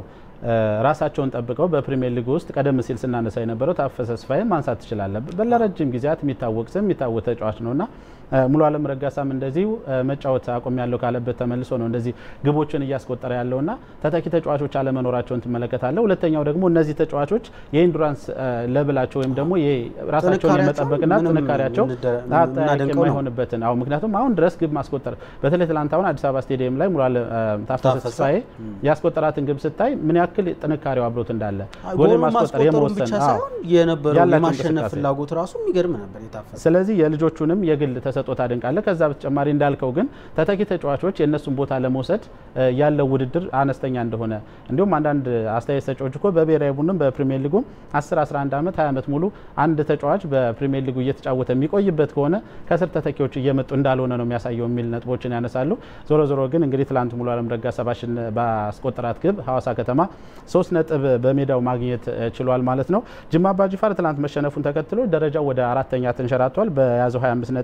ራሳቸውን ጠብቀው በፕሪሚየር ሊግ ውስጥ ቀደም ሲል ስናነሳ የነበረው ታፈሰ ተስፋዬን ማንሳት ትችላለን። በለረጅም ጊዜያት የሚታወቅ ስም የሚታወቅ ተጫዋች ነውና ሙሉ አለም ረጋሳም እንደዚሁ መጫወት አቆም ያለው ካለበት ተመልሶ ነው እንደዚህ ግቦችን እያስቆጠረ ያለውና ተተኪ ተጫዋቾች አለመኖራቸውን ትመለከታለህ። ሁለተኛው ደግሞ እነዚህ ተጫዋቾች የኢንዱራንስ ለብላቸው ወይም ደግሞ ራሳቸውን የመጠበቅና ጥንካሬያቸው አጣቂ የማይሆንበትን አው ምክንያቱም አሁን ድረስ ግብ ማስቆጠር በተለይ ትላንት አሁን አዲስ አበባ ስቴዲየም ላይ ሙሉ አለም ታፈሰ ተስፋዬ ያስቆጠራትን ግብ ስታይ ምን ያክል ጥንካሬው አብሮት እንዳለ ጎል ማስቆጠር የመወሰን የነበረው የማሸነፍ ፍላጎት ራሱ የሚገርም ነበር የታፈሰ። ስለዚህ የልጆቹንም የግል ተሰጥቶ ታደንቃለህ። ከዛ በተጨማሪ እንዳልከው ግን ተተኪ ተጫዋቾች የነሱን ቦታ ለመውሰድ ያለው ውድድር አነስተኛ እንደሆነ እንዲሁም አንዳንድ አስተያየት ሰጪዎች እኮ በብሔራዊ ቡድንም በፕሪሚየር ሊጉ አስር አስራ አንድ አመት ሀያ አመት ሙሉ አንድ ተጫዋች በፕሪሚየር ሊጉ እየተጫወተ የሚቆይበት ከሆነ ከስር ተተኪዎች እየመጡ እንዳልሆነ ነው የሚያሳየው የሚል ነጥቦችን ያነሳሉ። ዞሮ ዞሮ ግን እንግዲህ ትላንት ሙሉ አለም ረጋሳ ባስቆጠራት ግብ ሐዋሳ ከተማ ሶስት ነጥብ በሜዳው ማግኘት ችሏል ማለት ነው። ጅማ አባጅፋር ትላንት መሸነፉን ተከትሎ ደረጃው ወደ አራተኛ ተንሸራቷል በያዘው ሀያ አምስት ነጥብ።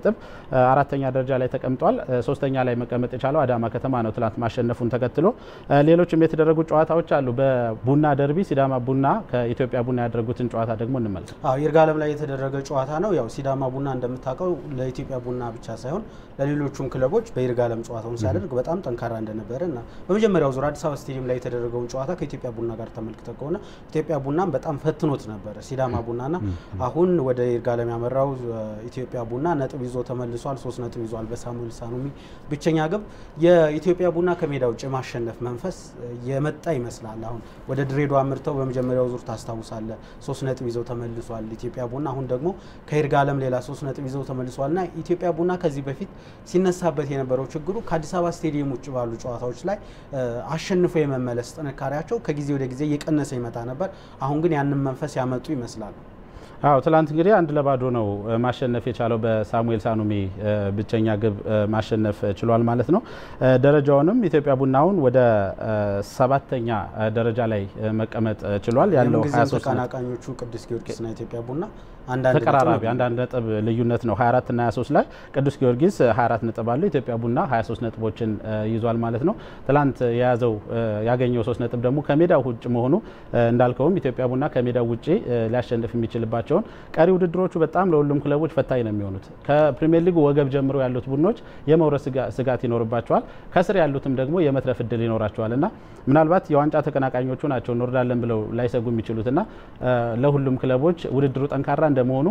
አራተኛ ደረጃ ላይ ተቀምጧል። ሶስተኛ ላይ መቀመጥ የቻለው አዳማ ከተማ ነው ትላንት ማሸነፉን ተከትሎ። ሌሎችም የተደረጉ ጨዋታዎች አሉ። በቡና ደርቢ ሲዳማ ቡና ከኢትዮጵያ ቡና ያደረጉትን ጨዋታ ደግሞ እንመልከት። አዎ ይርጋለም ላይ የተደረገ ጨዋታ ነው። ያው ሲዳማ ቡና እንደምታውቀው ለኢትዮጵያ ቡና ብቻ ሳይሆን ለሌሎቹም ክለቦች በይርጋለም ጨዋታውን ሲያደርግ በጣም ጠንካራ እንደነበረ እና በመጀመሪያው ዙር አዲስ አበባ ስቴዲየም ላይ የተደረገውን ጨዋታ ከኢትዮጵያ ቡና ጋር ተመልክተ ከሆነ ኢትዮጵያ ቡናም በጣም ፈትኖት ነበር ሲዳማ ቡናና አሁን ወደ ይርጋለም ያመራው ኢትዮጵያ ቡና ነጥብ ይዞ ተመልሷል። ሶስት ነጥብ ይዟል በሳሙኤል ሳኑሚ ብቸኛ ግብ። የኢትዮጵያ ቡና ከሜዳ ውጭ ማሸነፍ መንፈስ የመጣ ይመስላል። አሁን ወደ ድሬዳዋ አምርተው በመጀመሪያው ዙር ታስታውሳለ ሶስት ነጥብ ይዘው ተመልሷል ኢትዮጵያ ቡና። አሁን ደግሞ ከይርጋለም ሌላ ሶስት ነጥብ ይዘው ተመልሷልና ኢትዮጵያ ቡና ከዚህ በፊት ሲነሳበት የነበረው ችግሩ ከአዲስ አበባ ስቴዲየም ውጭ ባሉ ጨዋታዎች ላይ አሸንፎ የመመለስ ጥንካሬያቸው ከጊዜ ወደ ጊዜ እየቀነሰ ይመጣ ነበር። አሁን ግን ያንን መንፈስ ያመጡ ይመስላል። አዎ ትላንት እንግዲህ አንድ ለባዶ ነው ማሸነፍ የቻለው በሳሙኤል ሳኑሚ ብቸኛ ግብ ማሸነፍ ችሏል ማለት ነው። ደረጃውንም ኢትዮጵያ ቡናውን ወደ ሰባተኛ ደረጃ ላይ መቀመጥ ችሏል። ያለው ሀያ ሶስት ተቀናቃኞቹ ቅዱስ ጊዮርጊስና ኢትዮጵያ ቡና አንዳንድ ተቀራራቢ አንዳንድ ነጥብ ልዩነት ነው። ሀያ አራት እና ሀያ ሶስት ላይ ቅዱስ ጊዮርጊስ ሀያ አራት ነጥብ አለው፣ ኢትዮጵያ ቡና ሀያ ሶስት ነጥቦችን ይዟል ማለት ነው። ትላንት የያዘው ያገኘው ሶስት ነጥብ ደግሞ ከሜዳው ውጭ መሆኑ እንዳልከውም ኢትዮጵያ ቡና ከሜዳው ውጭ ሊያሸንፍ የሚችልባቸው ቀሪ ውድድሮቹ በጣም ለሁሉም ክለቦች ፈታኝ ነው የሚሆኑት። ከፕሪሚየር ሊግ ወገብ ጀምሮ ያሉት ቡድኖች የመውረድ ስጋት ይኖርባቸዋል፣ ከስር ያሉትም ደግሞ የመትረፍ እድል ይኖራቸዋልና ምናልባት የዋንጫ ተቀናቃኞቹ ናቸው እንወርዳለን ብለው ላይሰጉ የሚችሉትና ለሁሉም ክለቦች ውድድሩ ጠንካራ እንደመሆኑ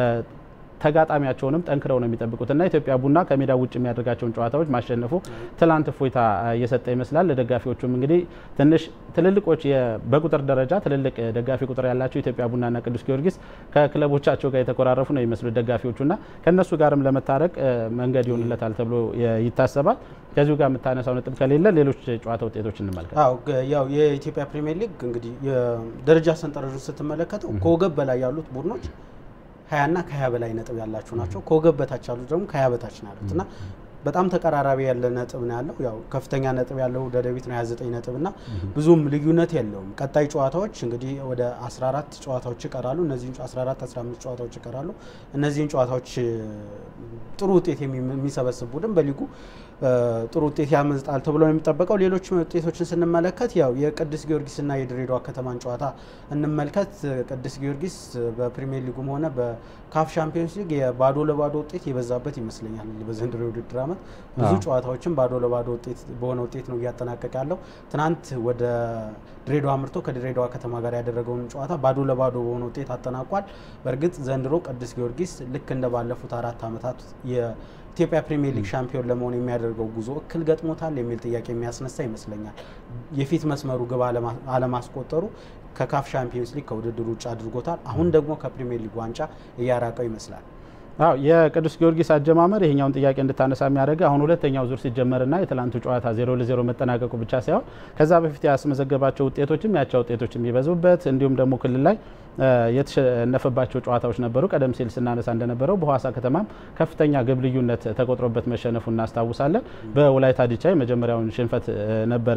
ተጋጣሚያቸውንም ጠንክረው ነው የሚጠብቁትና ኢትዮጵያ ቡና ከሜዳ ውጭ የሚያደርጋቸውን ጨዋታዎች ማሸነፉ ትላንት ፎይታ እየሰጠ ይመስላል። ለደጋፊዎቹም እንግዲህ ትንሽ ትልልቆች በቁጥር ደረጃ ትልልቅ ደጋፊ ቁጥር ያላቸው ኢትዮጵያ ቡናና ቅዱስ ጊዮርጊስ ከክለቦቻቸው ጋር የተቆራረፉ ነው የሚመስሉት ደጋፊዎቹና ከነሱ ጋርም ለመታረቅ መንገድ ይሆንለታል ተብሎ ይታሰባል። ከዚሁ ጋር የምታነሳው ነጥብ ከሌለ ሌሎች ጨዋታ ውጤቶች እንመልከት። አዎ ያው የኢትዮጵያ ፕሪሚየር ሊግ እንግዲህ የደረጃ ሰንጠረዡን ስትመለከተው ከወገብ በላይ ያሉት ቡድኖች ሀያ እና ከሀያ በላይ ነጥብ ያላቸው ናቸው። ከወገብ በታች ያሉት ደግሞ ከሀያ በታች ነው ያሉትና በጣም ተቀራራቢ ያለ ነጥብ ነው ያለው። ያው ከፍተኛ ነጥብ ያለው ደደቢት ነው ሀያ ዘጠኝ ነጥብና ብዙም ልዩነት የለውም። ቀጣይ ጨዋታዎች እንግዲህ ወደ አስራ አራት ጨዋታዎች ይቀራሉ። እነዚህን አስራ አራት አስራ አምስት ጨዋታዎች ይቀራሉ። እነዚህን ጨዋታዎች ጥሩ ውጤት የሚሰበስብ ቡድን በሊጉ ጥሩ ውጤት ያመጣል ተብሎ ነው የሚጠበቀው። ሌሎች ውጤቶችን ስንመለከት ያው የቅዱስ ጊዮርጊስና የድሬዳዋ ከተማን ጨዋታ እንመልከት። ቅዱስ ጊዮርጊስ በፕሪሚየር ሊጉም ሆነ በካፍ ቻምፒዮንስ ሊግ የባዶ ለባዶ ውጤት የበዛበት ይመስለኛል። በዘንድሮ ውድድር ዓመት ብዙ ጨዋታዎችን ባዶ ለባዶ ውጤት በሆነ ውጤት ነው እያጠናቀቀ ያለው። ትናንት ወደ ድሬዳዋ አምርቶ ከድሬዳዋ ከተማ ጋር ያደረገውን ጨዋታ ባዶ ለባዶ በሆነ ውጤት አጠናቋል። በእርግጥ ዘንድሮ ቅዱስ ጊዮርጊስ ልክ እንደባለፉት አራት ዓመታት የኢትዮጵያ ፕሪሚየር ሊግ ሻምፒዮን ለመሆን የሚያደርገው ጉዞ እክል ገጥሞታል የሚል ጥያቄ የሚያስነሳ ይመስለኛል። የፊት መስመሩ ግብ አለማስቆጠሩ ከካፍ ቻምፒዮንስ ሊግ ከውድድሩ ውጭ አድርጎታል። አሁን ደግሞ ከፕሪሚየር ሊግ ዋንጫ እያራቀው ይመስላል። አው የቅዱስ ጊዮርጊስ አጀማመር ይሄኛውን ጥያቄ እንድታነሳ የሚያደርግ አሁን ሁለተኛው ዙር ሲጀመርና የትላንቱ ጨዋታ ዜሮ ለዜሮ መጠናቀቁ ብቻ ሳይሆን ከዛ በፊት ያስመዘገባቸው ውጤቶችም ያቻ ውጤቶችም ይበዙበት እንዲሁም ደግሞ ክልል ላይ የተሸነፈባቸው ጨዋታዎች ነበሩ። ቀደም ሲል ስናነሳ እንደነበረው በሐዋሳ ከተማም ከፍተኛ ግብ ልዩነት ተቆጥሮበት መሸነፉን እናስታውሳለን። በወላይታ ዲቻ የመጀመሪያውን ሽንፈት ነበረ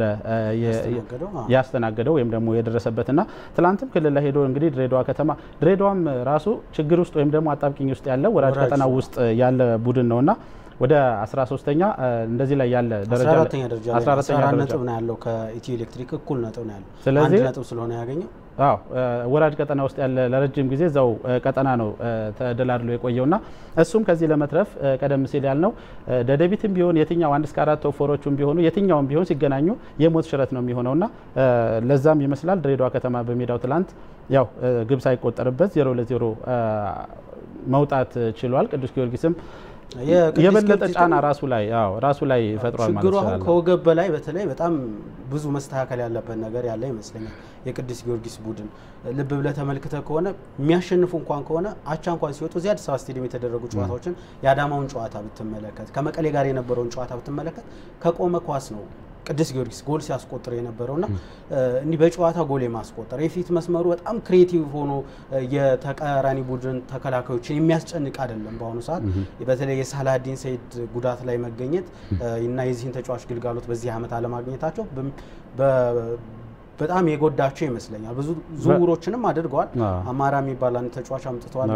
ያስተናገደው ወይም ደግሞ የደረሰበትና ትላንትም ክልል ላይ ሄዶ እንግዲህ ድሬዳዋ ከተማ ድሬዳዋም ራሱ ችግር ውስጥ ወይም ደግሞ አጣብቂኝ ውስጥ ያለ ወራጅ ቀጠና ውስጥ ያለ ቡድን ነውና ወደ አስራ ሶስተኛ እንደዚህ ላይ ያለ ደረጃ አስራ አራተኛ ደረጃ አስራ አራተኛ ነጥብ ነው ያለው ከኢትዮ ኤሌክትሪክ እኩል ነጥብ ነው ያለው። ስለዚህ አንድ ነጥብ ስለሆነ ያገኘው አዎ ወራጅ ቀጠና ውስጥ ያለ ለረጅም ጊዜ እዛው ቀጠና ነው ተደላድሎ የቆየውና እሱም ከዚህ ለመትረፍ ቀደም ሲል ያልነው ደደቢትም ቢሆን የትኛው አንድ እስከ አራት ቶፎሮቹም ቢሆኑ የትኛውም ቢሆን ሲገናኙ የሞት ሽረት ነው የሚሆነውና ለዛም ይመስላል ድሬዳዋ ከተማ በሜዳው ትላንት ያው ግብ ሳይቆጠርበት ዜሮ ለዜሮ መውጣት ችሏል። ቅዱስ ጊዮርጊስም የበለጠ ጫና ራሱ ላይ አዎ ራሱ ላይ ፈጥሯል ማለት ነው። ችግሩ አሁን ከወገብ በላይ በተለይ በጣም ብዙ መስተካከል ያለበት ነገር ያለ ይመስለኛል። የቅዱስ ጊዮርጊስ ቡድን ልብ ብለህ ተመልክተህ ከሆነ የሚያሸንፉ እንኳን ከሆነ አቻ እንኳን ሲወጡ እዚህ አዲስ አበባ ስቴዲየም የተደረጉ ጨዋታዎችን የአዳማውን ጨዋታ ብትመለከት ከመቀሌ ጋር የነበረውን ጨዋታ ብትመለከት ከቆመ ኳስ ነው ቅዱስ ጊዮርጊስ ጎል ሲያስቆጥር የነበረውና እንዲህ በጨዋታ ጎል የማስቆጠር የፊት መስመሩ በጣም ክሬቲቭ ሆኖ የተቃራኒ ቡድን ተከላካዮችን የሚያስጨንቅ አይደለም። በአሁኑ ሰዓት በተለይ የሳላዲን ሰይድ ጉዳት ላይ መገኘት እና የዚህን ተጫዋች ግልጋሎት በዚህ ዓመት አለማግኘታቸው በጣም የጎዳቸው ይመስለኛል። ብዙ ዝውውሮችንም አድርገዋል። አማራ የሚባል አንድ ተጫዋች አምጥተዋል።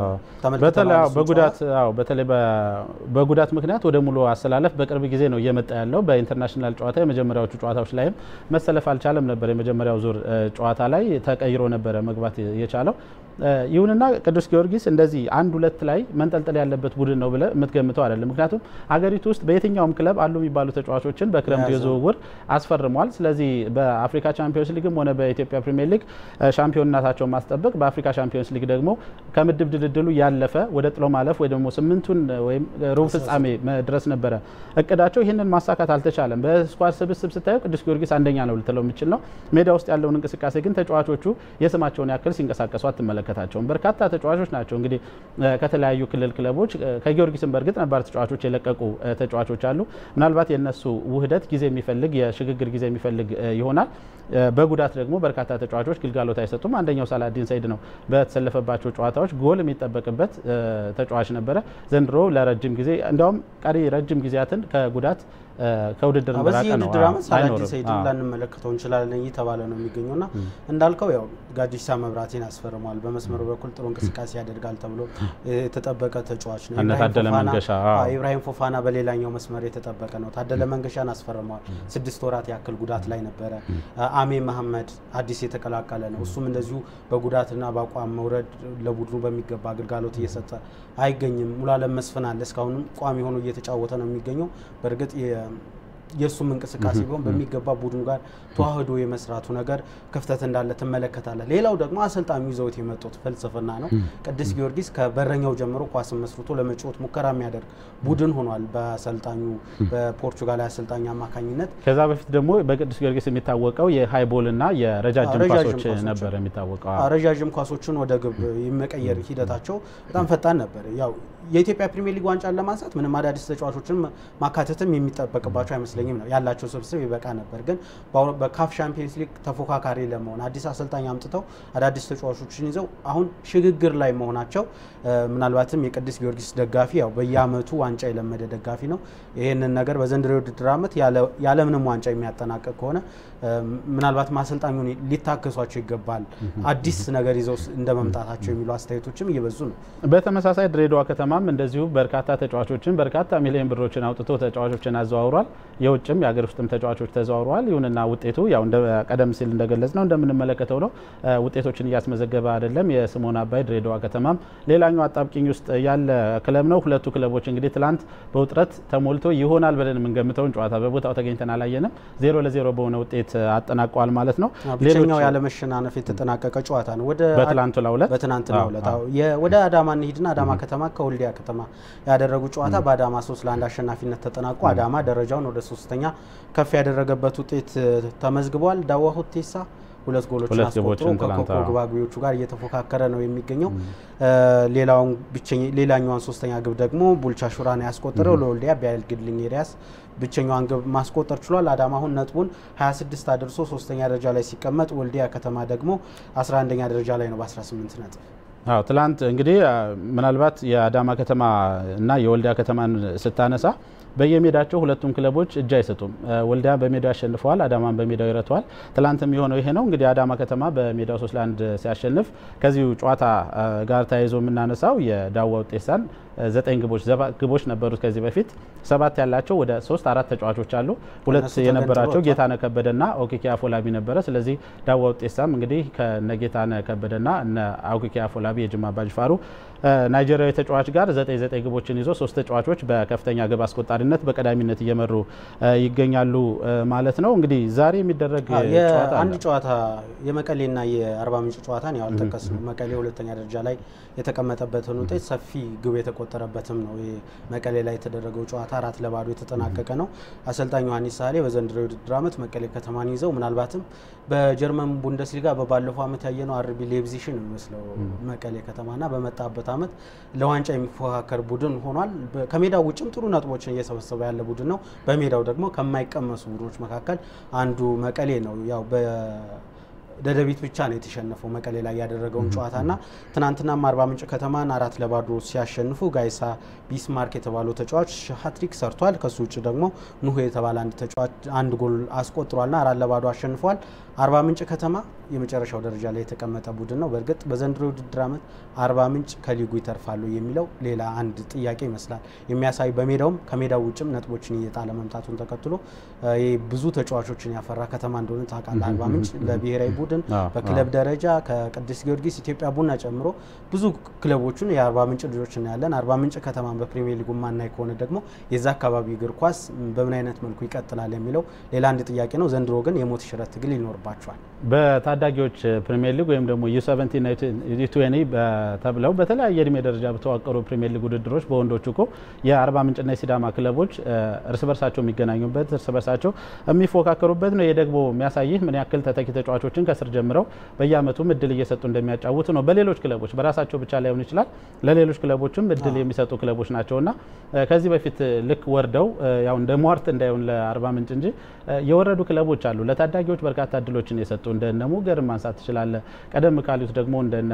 በተለይ በጉዳት አዎ በተለይ በጉዳት ምክንያት ወደ ሙሉ አሰላለፍ በቅርብ ጊዜ ነው እየመጣ ያለው። በኢንተርናሽናል ጨዋታ የመጀመሪያዎቹ ጨዋታዎች ላይም መሰለፍ አልቻለም ነበር። የመጀመሪያው ዙር ጨዋታ ላይ ተቀይሮ ነበር መግባት የቻለው። ይሁንና ቅዱስ ጊዮርጊስ እንደዚህ አንድ ሁለት ላይ መንጠልጠል ያለበት ቡድን ነው ብለ የምትገምተው አይደለም። ምክንያቱም አገሪቱ ውስጥ በየትኛውም ክለብ አሉ የሚባሉ ተጫዋቾችን በክረምት የዝውውር አስፈርሟል። ስለዚህ በአፍሪካ ቻምፒዮንስ ሊግም ሆነ በኢትዮጵያ ፕሪሚየር ሊግ ሻምፒዮንነታቸውን ማስጠበቅ፣ በአፍሪካ ቻምፒዮንስ ሊግ ደግሞ ከምድብ ድልድሉ ያለፈ ወደ ጥሎ ማለፍ ወይ ደግሞ ስምንቱን ወይም ሩብ ፍጻሜ መድረስ ነበረ እቅዳቸው። ይህንን ማሳካት አልተቻለም። በስኳድ ስብስብ ስታየው ቅዱስ ጊዮርጊስ አንደኛ ነው ልትለው የሚችል ነው። ሜዳ ውስጥ ያለውን እንቅስቃሴ ግን ተጫዋቾቹ የስማቸውን ያክል ሲንቀሳቀሱ አትመለከታቸውም። በርካታ ተጫዋቾች ናቸው እንግዲህ ከተለያዩ ክልል ክለቦች ከጊዮርጊስም በርግጥ ነባር ተጫዋቾች የለቀቁ ተጫዋቾች አሉ። ምናልባት የነሱ ውህደት ጊዜ የሚፈልግ የሽግግር ጊዜ የሚፈልግ ይሆናል። በጉዳት ደግሞ በርካታ ተጫዋቾች ግልጋሎት አይሰጡም። አንደኛው ሳላዲን ሰይድ ነው። በተሰለፈባቸው ጨዋታዎች ጎል የሚጠበቅበት ተጫዋች ነበረ። ዘንድሮ ለረጅም ጊዜ እንደውም ቀሪ ረጅም ጊዜያትን ከጉዳት ከውድድር መራቀ ነው። ሳላዲን ሰይድ ላንመለከተው እንችላለን እየተባለ ነው የሚገኘውና እንዳልከው ያው ጋዲሳ መብራቴን አስፈርሟል። በመስመሩ በኩል ጥሩ እንቅስቃሴ ያደርጋል ተብሎ የተጠበቀ ተጫዋች ነው። ታደለ መንገሻ ኢብራሂም ፎፋና በሌላኛው መስመር የተጠበቀ ነው። ታደለ መንገሻን አስፈርሟል። ስድስት ወራት ያክል ጉዳት ላይ ነበረ። አሜ መሐመድ አዲስ የተቀላቀለ ነው። እሱም እንደዚሁ በጉዳትና በአቋም መውረድ ለቡድኑ በሚገባ አገልግሎት እየሰጠ አይገኝም። ሙላለም መስፍን አለ እስካሁንም ቋሚ ሆኖ እየተጫወተ ነው የሚገኘው። በርግጥ የሱም እንቅስቃሴ ቢሆን በሚገባ ቡድኑ ጋር ተዋህዶ የመስራቱ ነገር ክፍተት እንዳለ ተመለከታለ። ሌላው ደግሞ አሰልጣኙ ይዘውት የመጡት ፍልስፍና ነው። ቅዱስ ጊዮርጊስ ከበረኛው ጀምሮ ኳስ መስርቶ ለመጫወት ሙከራ የሚያደርግ ቡድን ሆኗል በአሰልጣኙ በፖርቹጋል አሰልጣኝ አማካኝነት። ከዛ በፊት ደግሞ በቅዱስ ጊዮርጊስ የሚታወቀው የሃይቦልና የረጃጅም ኳሶች ነበር የሚታወቀው። ረጃጅም ኳሶችን ወደ ግብ የመቀየር ሂደታቸው በጣም ፈጣን ነበር። ያው የኢትዮጵያ ፕሪሚየር ሊግ ዋንጫን ለማንሳት ምንም አዳዲስ ተጫዋቾችን ማካተትም የሚጠበቅባቸው አይመስለኝም ነው ያላቸው ስብስብ ይበቃ ነበር። ግን በካፍ ቻምፒየንስ ሊግ ተፎካካሪ ለመሆን አዲስ አሰልጣኝ አምጥተው አዳዲስ ተጫዋቾችን ይዘው አሁን ሽግግር ላይ መሆናቸው ምናልባትም የቅዱስ ጊዮርጊስ ደጋፊ ያው በየአመቱ ዋንጫ የለመደ ደጋፊ ነው። ይሄንን ነገር በዘንድሮ ውድድር አመት ያለ ምንም ዋንጫ የሚያጠናቅቅ ከሆነ ምናልባት ማሰልጣኙን ሊታከሷቸው ይገባል። አዲስ ነገር ይዘው እንደመምጣታቸው የሚሉ አስተያየቶችም እየበዙ ነው። በተመሳሳይ ድሬዳዋ ከተማም እንደዚሁ በርካታ ተጫዋቾችን በርካታ ሚሊዮን ብሮችን አውጥቶ ተጫዋቾችን አዘዋውሯል። የውጭም የሀገር ውስጥም ተጫዋቾች ተዘዋውረዋል። ይሁንና ውጤቱ ያው እንደ ቀደም ሲል እንደገለጽ ነው እንደምንመለከተው ነው ውጤቶችን እያስመዘገበ አይደለም። የስሞን አባይ ድሬዳዋ ከተማም ሌላኛው አጣብቂኝ ውስጥ ያለ ክለብ ነው። ሁለቱ ክለቦች እንግዲህ ትላንት በውጥረት ተሞልቶ ይሆናል ብለን የምንገምተውን ጨዋታ በቦታው ተገኝተን አላየንም። ዜሮ ለዜሮ በሆነ ውጤት አጠናቀዋል ማለት ነው። ሌላኛው ያለ መሸናነፍ የተጠናቀቀ ጨዋታ ነው። ወደ በትላንቱ ለሁለት በትናንት ለሁለት ወደ አዳማ እንሂድና አዳማ ከተማ ከወልዲያ ከተማ ያደረጉ ጨዋታ በአዳማ ሶስት ለአንድ አሸናፊነት ተጠናቆ አዳማ ደረጃውን ወደ ሶስተኛ ከፍ ያደረገበት ውጤት ተመዝግቧል። ዳዋ ሁቴሳ ሁለት ጎሎችን አስቆጥሮ ከኮግባግቢዎቹ ጋር እየተፎካከረ ነው የሚገኘው። ሌላውን ብቸኛ ሌላኛውን ሶስተኛ ግብ ደግሞ ቡልቻ ሹራን ያስቆጠረው ለወልዲያ ቢያልግልኝ ኤሪያስ ብቸኛውን ግብ ማስቆጠር ችሏል። አዳማ አሁን ነጥቡን ሃያ ስድስት አድርሶ ሶስተኛ ደረጃ ላይ ሲቀመጥ ወልዲያ ከተማ ደግሞ አስራ አንደኛ ደረጃ ላይ ነው በአስራ ስምንት ነጥብ። አዎ ትላንት እንግዲህ ምናልባት የአዳማ ከተማ እና የወልዲያ ከተማን ስታነሳ በየሜዳቸው ሁለቱም ክለቦች እጅ አይሰጡም። ወልዲያ በሜዳው ያሸንፈዋል፣ አዳማን በሜዳው ይረቷል። ትላንትም የሆነው ይሄ ነው። እንግዲህ አዳማ ከተማ በሜዳው ሶስት ለአንድ ሲያሸንፍ ከዚሁ ጨዋታ ጋር ተያይዞ የምናነሳው የዳዋ ውጤሳን ዘጠኝ ግቦች ግቦች ነበሩት ከዚህ በፊት ሰባት ያላቸው ወደ ሶስት አራት ተጫዋቾች አሉ። ሁለት የነበራቸው ጌታነህ ከበደና ኦኬኪ አፎላቢ ነበረ። ስለዚህ ዳዋ ውጤሳም እንግዲህ ከነጌታነህ ከበደና እነ ኦኬኪ አፎላቢ የጅማ አባጅፋሩ ናይጄሪያዊ ተጫዋች ጋር ዘጠኝ ዘጠኝ ግቦችን ይዞ ሶስት ተጫዋቾች በከፍተኛ ግብ አስቆጣሪነት በቀዳሚነት እየመሩ ይገኛሉ ማለት ነው። እንግዲህ ዛሬ የሚደረግ ጨዋታ አንድ ጨዋታ የመቀሌና የአርባ ምንጭ ጨዋታን ያው አልተከስነው። መቀሌ ሁለተኛ ደረጃ ላይ የተቀመጠበትን ውጤት ሰፊ ግብ የተቆጠረበትም ነው። መቀሌ ላይ የተደረገው ጨዋታ አራት ለባዶ የተጠናቀቀ ነው። አሰልጣኝ ዮሐንስ ሳሌ በዘንድሮው ውድድር ዓመት መቀሌ ከተማን ይዘው ምናልባትም በጀርመን ቡንደስሊጋ በባለፈው ዓመት ያየነው አርቢ ሌፕዚግን ነው የሚመስለው መቀሌ ከተማና በመጣበት ዓመት ለዋንጫ የሚፎካከር ቡድን ሆኗል። ከሜዳው ውጭም ጥሩ ነጥቦችን እየሰበሰበ ያለ ቡድን ነው። በሜዳው ደግሞ ከማይቀመሱ ቡድኖች መካከል አንዱ መቀሌ ነው። ያው በ ደደቢት ብቻ ነው የተሸነፈው መቀሌ ላይ ያደረገውን ጨዋታና ትናንትናም አርባ ምንጭ ከተማን አራት ለባዶ ሲያሸንፉ ጋይሳ ቢስማርክ የተባለው ተጫዋች ሃትሪክ ሰርቷል። ከሱ ውጭ ደግሞ ኑሁ የተባለ አንድ ተጫዋች አንድ ጎል አስቆጥሯልና አራት ለባዶ አሸንፏል። አርባ ምንጭ ከተማ የመጨረሻው ደረጃ ላይ የተቀመጠ ቡድን ነው። በርግጥ በዘንድሮ ውድድር ዓመት አርባ ምንጭ ከሊጉ ይተርፋሉ የሚለው ሌላ አንድ ጥያቄ ይመስላል የሚያሳይ በሜዳውም ከሜዳው ውጭም ነጥቦችን እየጣለ መምጣቱን ተከትሎ ብዙ ተጫዋቾችን ያፈራ ከተማ እንደሆነ ታውቃለህ። አርባ ምንጭ ለብሔራዊ ቡድን በክለብ ደረጃ ከቅዱስ ጊዮርጊስ ኢትዮጵያ ቡና ጨምሮ ብዙ ክለቦችን የአርባ ምንጭ ልጆችን ያለን አርባ ምንጭ ከተማን በፕሪሚየር ሊጉ ማናይ ከሆነ ደግሞ የዛ አካባቢ እግር ኳስ በምን አይነት መልኩ ይቀጥላል የሚለው ሌላ አንድ ጥያቄ ነው። ዘንድሮ ግን የሞት ሽረት ትግል ይኖርባቸዋል። በታዳጊዎች ፕሪሚየር ሊግ ወይም ደግሞ ዩ ሰቨንቲ እና ዩ ትዌንቲ ተብለው በተለያየ እድሜ ደረጃ በተዋቀሩ ፕሪሚየር ሊግ ውድድሮች በወንዶቹ እኮ የአርባ ምንጭና የሲዳማ ክለቦች እርስ በርሳቸው የሚገናኙበት እርስ በርሳቸው የሚፎካከሩበት ነው። ይሄ ደግሞ የሚያሳይህ ምን ያክል ተተኪ ተጫዋቾችን ከስር ጀምረው በየአመቱ እድል እየሰጡ እንደሚያጫውቱ ነው። በሌሎች ክለቦች በራሳቸው ብቻ ላይሆን ይችላል ለሌሎች ክለቦችም እድል የሚሰጡ ክለቦች ናቸውና ከዚህ በፊት ልክ ወርደው ያው እንደ ሟርት እንዳይሆን ለአርባ ምንጭ እንጂ የወረዱ ክለቦች አሉ ለታዳጊዎች በርካታ እድሎችን የሰጡ እንደነ ሙገር ማንሳት ይችላል። ቀደም ካሉት ደግሞ እንደነ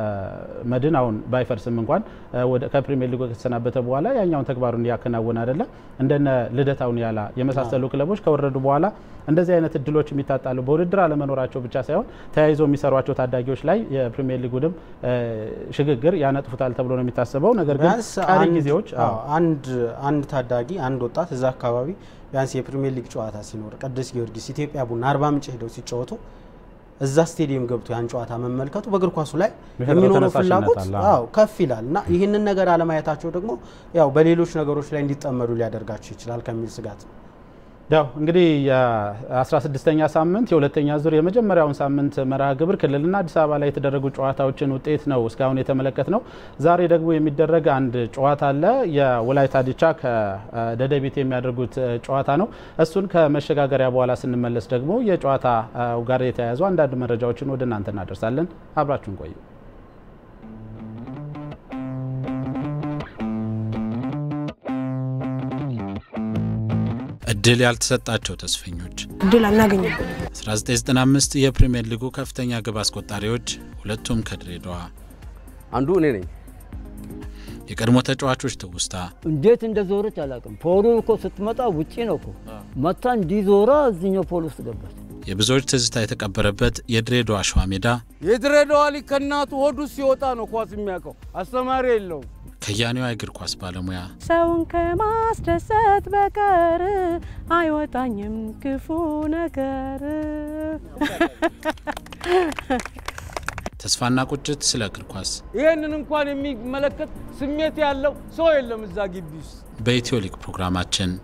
መድን አሁን ባይፈርስም እንኳን ወደ ከፕሪሚየር ሊግ ከተሰናበተ በኋላ ያኛውን ተግባሩን ያከናወነ አይደለም። እንደነ ልደታውን ያላ የመሳሰሉ ክለቦች ከወረዱ በኋላ እንደዚህ አይነት እድሎች የሚታጣሉ በውድድር አለመኖራቸው ብቻ ሳይሆን ተያይዞ የሚሰሯቸው ታዳጊዎች ላይ የፕሪሚየር ሊጉንም ሽግግር ያነጥፉታል ተብሎ ነው የሚታሰበው። ነገር ግን ቀሪ ጊዜዎች አንድ አንድ ታዳጊ አንድ ወጣት እዛ አካባቢ ቢያንስ የፕሪሚየር ሊግ ጨዋታ ሲኖር ቅዱስ ጊዮርጊስ ኢትዮጵያ ቡና አርባ ምንጭ ሄደው ሲጫወቱ እዛ ስቴዲየም ገብቶ ያን ጨዋታ መመልከቱ በእግር ኳሱ ላይ የሚኖረው ፍላጎት አዎ ከፍ ይላልና ይህንን ነገር አለማየታቸው ደግሞ ያው በሌሎች ነገሮች ላይ እንዲጠመዱ ሊያደርጋቸው ይችላል ከሚል ስጋት ነው። ያው እንግዲህ የ16ኛ ሳምንት የሁለተኛ ዙር የመጀመሪያውን ሳምንት መርሃ ግብር ክልልና አዲስ አበባ ላይ የተደረጉ ጨዋታዎችን ውጤት ነው እስካሁን የተመለከትነው። ዛሬ ደግሞ የሚደረግ አንድ ጨዋታ አለ። የወላይታ ዲቻ ከደደቢት የሚያደርጉት ጨዋታ ነው። እሱን ከመሸጋገሪያ በኋላ ስንመለስ ደግሞ የጨዋታው ጋር የተያያዙ አንዳንድ መረጃዎችን ወደ እናንተ እናደርሳለን። አብራችሁን ቆዩ። እድል ያልተሰጣቸው ተስፈኞች እድል አናገኝም። አስራ ዘጠኝ ዘጠና አምስት የፕሪሚየር ሊጉ ከፍተኛ ግብ አስቆጣሪዎች ሁለቱም ከድሬዳዋ አንዱ እኔ ነኝ። የቀድሞ ተጫዋቾች ትውስታ እንዴት እንደዞረች አላውቅም። ፖሉ እኮ ስትመጣ ውጪ ነው እኮ መታ እንዲዞራ እዚህኛው ፖል ውስጥ ገባች። የብዙዎች ትዝታ የተቀበረበት የድሬዳዋ ሸዋ ሜዳ የድሬዳዋ ልጅ ከእናቱ ሆዱ ሲወጣ ነው ኳስ የሚያውቀው አስተማሪ የለውም። ከያኔዋ እግር ኳስ ባለሙያ ሰውን ከማስደሰት በቀር አይወጣኝም ክፉ ነገር። ተስፋና ቁጭት ስለ እግር ኳስ ይሄንን እንኳን የሚመለከት ስሜት ያለው ሰው የለም እዛ ግቢ ውስጥ። በኢትዮ ሊግ ፕሮግራማችን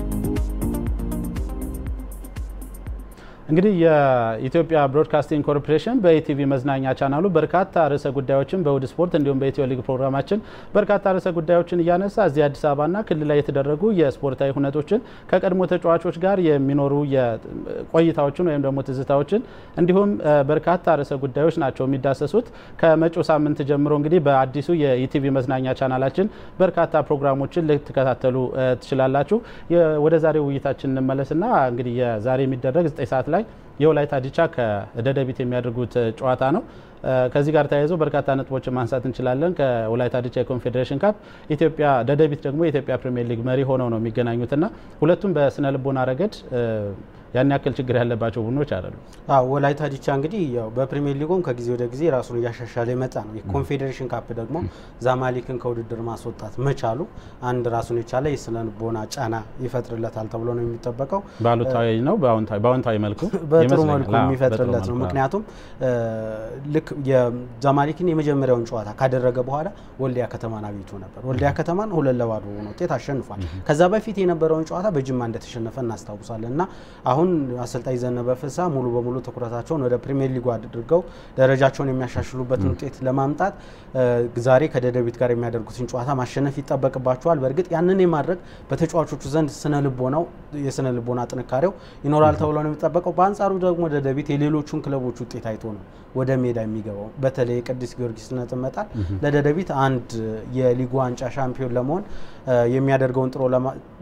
እንግዲህ የኢትዮጵያ ብሮድካስቲንግ ኮርፖሬሽን በኢቲቪ መዝናኛ ቻናሉ በርካታ ርዕሰ ጉዳዮችን በውድ ስፖርት እንዲሁም በኢትዮ ሊግ ፕሮግራማችን በርካታ ርዕሰ ጉዳዮችን እያነሳ እዚህ አዲስ አበባና ክልል ላይ የተደረጉ የስፖርታዊ ሁነቶችን ከቀድሞ ተጫዋቾች ጋር የሚኖሩ የቆይታዎችን ወይም ደግሞ ትዝታዎችን እንዲሁም በርካታ ርዕሰ ጉዳዮች ናቸው የሚዳሰሱት። ከመጪው ሳምንት ጀምሮ እንግዲህ በአዲሱ የኢቲቪ መዝናኛ ቻናላችን በርካታ ፕሮግራሞችን ልትከታተሉ ትችላላችሁ። ወደ ዛሬው ውይይታችን እንመለስና እንግዲህ የዛሬ የሚደረግ ዘጠኝ ሰዓት ላይ የወላይታ ዲቻ ከደደቢት የሚያደርጉት ጨዋታ ነው። ከዚህ ጋር ተያይዞ በርካታ ነጥቦችን ማንሳት እንችላለን። ከወላይታ ዲቻ የኮንፌዴሬሽን ካፕ ኢትዮጵያ ደደቢት ደግሞ የኢትዮጵያ ፕሪሚየር ሊግ መሪ ሆነው ነው የሚገናኙትና ሁለቱም በስነ ልቦና ረገድ ያን ያክል ችግር ያለባቸው ቡድኖች አይደሉም። አዎ ወላይታ ዲቻ እንግዲህ ያው በፕሪሚየር ሊጉም ከጊዜ ወደ ጊዜ ራሱን እያሻሻለ የመጣ ነው። የኮንፌዴሬሽን ካፕ ደግሞ ዛማሊክን ከውድድር ማስወጣት መቻሉ አንድ ራሱን የቻለ የስነ ልቦና ጫና ይፈጥርለታል ተብሎ ነው የሚጠበቀው። ባሉታዊ ነው ባውንታዊ ባውንታዊ መልኩ በጥሩ መልኩ የሚፈጥርለት ነው። ምክንያቱም ልክ የዛማሊክን የመጀመሪያውን ጨዋታ ካደረገ በኋላ ወልዲያ ከተማን አግኝቶ ነበር። ወልዲያ ከተማን ሁለት ለባዶ ሆኖ ውጤት አሸንፏል። ከዛ በፊት የነበረውን ጨዋታ በጅማ እንደተሸነፈ እናስታውሳለንና አሁን አሰልጣኝ ዘነበ ፍሳ ሙሉ በሙሉ ትኩረታቸውን ወደ ፕሪሚየር ሊግ አድርገው ደረጃቸውን የሚያሻሽሉበትን ውጤት ለማምጣት ዛሬ ከደደቢት ጋር የሚያደርጉትን ጨዋታ ማሸነፍ ይጠበቅባቸዋል። በርግጥ ያንን የማድረግ በተጫዋቾቹ ዘንድ ስነ ልቦናው የስነ ልቦና ጥንካሬው ይኖራል ተብሎ ነው የሚጠበቀው። በአንጻሩ ደግሞ ደደቢት የሌሎቹን ክለቦች ውጤት አይቶ ነው ወደ ሜዳ የሚገባው። በተለይ ቅዱስ ጊዮርጊስ ነጥብ መጣል ለደደቢት አንድ የሊጉ ዋንጫ ሻምፒዮን ለመሆን የሚያደርገውን ጥሮ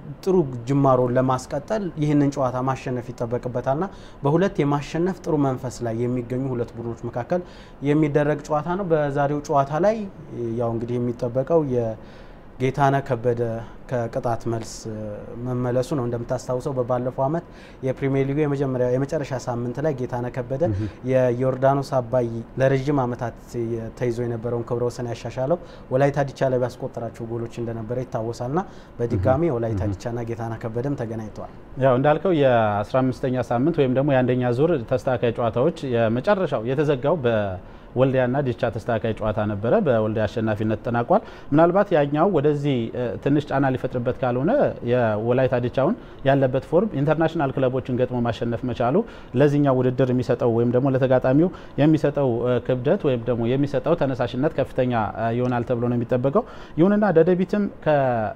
ጥሩ ጅማሮ ለማስቀጠል ይህንን ጨዋታ ማሸነፍ ይተበቅበታልና በሁለት የማሸነፍ ጥሩ መንፈስ ላይ የሚገኙ ሁለት ቡድኖች መካከል የሚደረግ ጨዋታ ነው። በዛሬው ጨዋታ ላይ ያው እንግዲህ የሚጠበቀው የጌታነህ ከበደ ከቅጣት መልስ መመለሱ ነው። እንደምታስታውሰው በባለፈው አመት የፕሪሚየር ሊጉ የመጀመሪያ የመጨረሻ ሳምንት ላይ ጌታነህ ከበደ የዮርዳኖስ አባይ ለረጅም አመታት ተይዞ የነበረውን ክብረ ወሰን ያሻሻለው ወላይታ ዲቻ ላይ ያስቆጠራቸው ጎሎች እንደነበረ ይታወሳልና በድጋሚ ወላይታ ዲቻና ጌታነህ ከበደም ተገናኝተዋል። ያው እንዳልከው የ15ኛ ሳምንት ወይም ደግሞ የአንደኛ ዙር ተስተካካይ ጨዋታዎች የመጨረሻው የተዘጋው በ ወልዲያና ዲቻ ተስተካካይ ጨዋታ ነበረ። በወልዲያ አሸናፊነት ተጠናቋል። ምናልባት ያኛው ወደዚህ ትንሽ ጫና ሊፈጥርበት ካልሆነ የወላይታ ዲቻውን ያለበት ፎርም ኢንተርናሽናል ክለቦችን ገጥሞ ማሸነፍ መቻሉ ለዚህኛው ውድድር የሚሰጠው ወይም ደግሞ ለተጋጣሚው የሚሰጠው ክብደት ወይም ደግሞ የሚሰጠው ተነሳሽነት ከፍተኛ ይሆናል ተብሎ ነው የሚጠበቀው። ይሁንና ደደቢትም ከ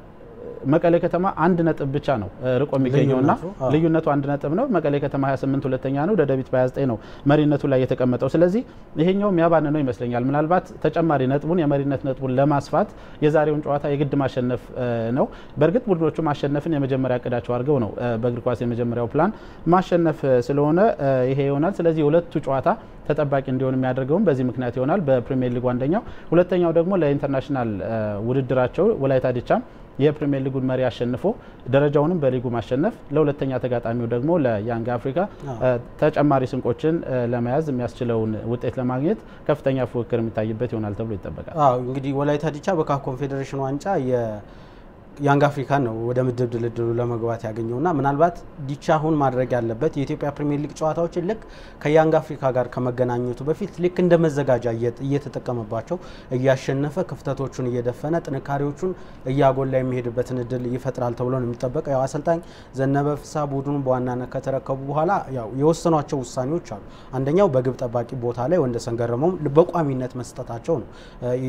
መቀሌ ከተማ አንድ ነጥብ ብቻ ነው ርቆ የሚገኘውና ልዩነቱ አንድ ነጥብ ነው። መቀሌ ከተማ ሃያ ስምንት ሁለተኛ ነው፣ ደደቢት በሃያ ዘጠኝ ነው መሪነቱ ላይ የተቀመጠው። ስለዚህ ይሄኛው የሚያባን ነው ይመስለኛል። ምናልባት ተጨማሪ ነጥቡን የመሪነት ነጥቡን ለማስፋት የዛሬውን ጨዋታ የግድ ማሸነፍ ነው። በእርግጥ ቡድኖቹ ማሸነፍን የመጀመሪያ እቅዳቸው አድርገው ነው በእግር ኳስ የመጀመሪያው ፕላን ማሸነፍ ስለሆነ ይሄ ይሆናል። ስለዚህ ሁለቱ ጨዋታ ተጠባቂ እንዲሆን የሚያደርገው በዚህ ምክንያት ይሆናል። በፕሪሚየር ሊግ አንደኛው፣ ሁለተኛው ደግሞ ለኢንተርናሽናል ውድድራቸው ወላይታ ዲቻም የፕሪሚየር ሊጉን መሪ አሸንፎ ደረጃውንም በሊጉ ማሸነፍ ለሁለተኛ ተጋጣሚው ደግሞ ለያንግ አፍሪካ ተጨማሪ ስንቆችን ለመያዝ የሚያስችለውን ውጤት ለማግኘት ከፍተኛ ፉክክር የሚታይበት ይሆናል ተብሎ ይጠበቃል። አዎ እንግዲህ ወላይታ ዲቻ በካፍ ኮንፌዴሬሽን ዋንጫ የ ያንግ አፍሪካ ነው ወደ ምድብ ድልድሉ ለመግባት ያገኘውና ምናልባት ዲቻ አሁን ማድረግ ያለበት የኢትዮጵያ ፕሪሚየር ሊግ ጨዋታዎችን ልክ ከያንግ አፍሪካ ጋር ከመገናኘቱ በፊት ልክ እንደ መዘጋጃ እየተጠቀመባቸው እያሸነፈ ክፍተቶቹን እየደፈነ ጥንካሬዎቹን እያጎላ የሚሄድበትን እድል ይፈጥራል ተብሎ ነው የሚጠበቀው። ያው አሰልጣኝ ዘነበ ፍስሐ ቡድኑን በዋናነት ከተረከቡ በኋላ ያው የወሰኗቸው ውሳኔዎች አሉ። አንደኛው በግብ ጠባቂ ቦታ ላይ ወንደሰን ገረመው በቋሚነት መስጠታቸው ነው።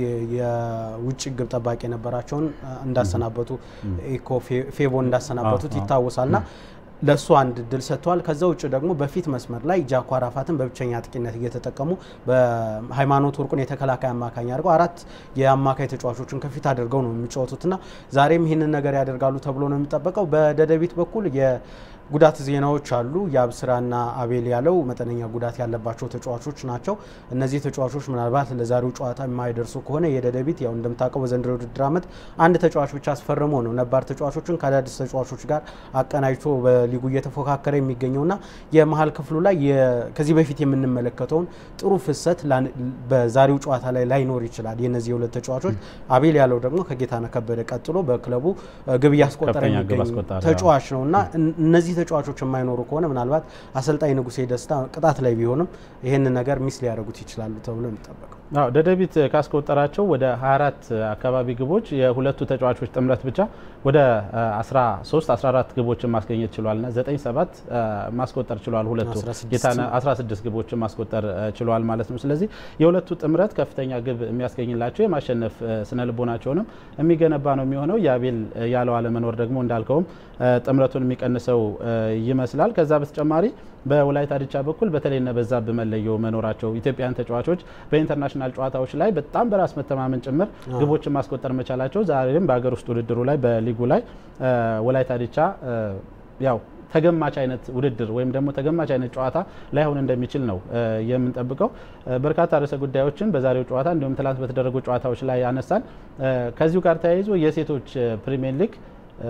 የውጭ ግብ ጠባቂ የነበራቸውን እንዳሰናበቱ ኢኮ ፌቦ እንዳሰናበቱት ይታወሳልና ለሱ አንድ ድል ሰጥቷል። ከዛ ውጭ ደግሞ በፊት መስመር ላይ ጃኳ አራፋትን በብቸኛ አጥቂነት እየተጠቀሙ በሃይማኖት ወርቁን የተከላካይ አማካኝ አድርገው አራት የአማካይ ተጫዋቾችን ከፊት አድርገው ነው የሚጫወቱትና ዛሬም ይህንን ነገር ያደርጋሉ ተብሎ ነው የሚጠበቀው። በደደቢት በኩል የጉዳት ዜናዎች አሉ። የአብስራና አቤል ያለው መጠነኛ ጉዳት ያለባቸው ተጫዋቾች ናቸው። እነዚህ ተጫዋቾች ምናልባት ለዛሬው ጨዋታ የማይደርሱ ከሆነ የደደቢት ያው እንደምታውቀው በዘንድሮው ውድድር ዓመት አንድ ተጫዋች ብቻ አስፈርሞ ነው ነባር ተጫዋቾችን ከአዳዲስ ተጫዋቾች ጋር አቀናጅቶ በሊጉ እየተፎካከረ የሚገኘውና የመሃል ክፍሉ ላይ ከዚህ በፊት የምንመለከተውን ጥሩ ፍሰት በዛሬው ጨዋታ ላይ ላይኖር ይችላል። የነዚህ ሁለት ተጫዋቾች አቤል ያለው ደግሞ ከጌታነህ ከበደ ቀጥሎ በክለቡ ግብ ያስቆጠረ የሚገኝ ተጫዋች ነውና እነዚህ ተጫዋቾች የማይኖሩ ከሆነ ምናልባት አሰልጣኝ ንጉሴ ደስታ ቅጣት ላይ ቢሆንም ይሄን ነገር ሚስ ሊያደርጉት ይችላሉ ተብሎ የሚጠበቀው። አዎ ደደቢት ካስቆጠራቸው ወደ ሃያ አራት አካባቢ ግቦች የሁለቱ ተጫዋቾች ጥምረት ብቻ ወደ አስራ ሶስት አስራ አራት ግቦችን ማስገኘት ችሏልና ዘጠኝ ሰባት ማስቆጠር ችሏል። ሁለቱ ጌታነህ አስራ ስድስት ግቦችን ማስቆጠር ችሏል ማለት ነው። ስለዚህ የሁለቱ ጥምረት ከፍተኛ ግብ የሚያስገኝላቸው የማሸነፍ ስነልቦናቸውንም የሚገነባ ነው የሚሆነው። የአቤል ያለው አለመኖር ደግሞ እንዳልከውም ጥምረቱን የሚቀንሰው ይመስላል። ከዛ በተጨማሪ በወላይታ ዲቻ በኩል በተለይ ነበዛብ መለየው መኖራቸው ኢትዮጵያን ተጫዋቾች በኢንተርናሽናል ጨዋታዎች ላይ በጣም በራስ መተማመን ጭምር ግቦችን ማስቆጠር መቻላቸው ዛሬም በአገር ውስጥ ውድድሩ ላይ በሊጉ ላይ ወላይታ ዲቻ ያው ተገማች አይነት ውድድር ወይም ደግሞ ተገማች አይነት ጨዋታ ላይሆን እንደሚችል ነው የምንጠብቀው። በርካታ ርዕሰ ጉዳዮችን በዛሬው ጨዋታ እንዲሁም ትላንት በተደረጉ ጨዋታዎች ላይ ያነሳል። ከዚሁ ጋር ተያይዞ የሴቶች ፕሪሚየር ሊግ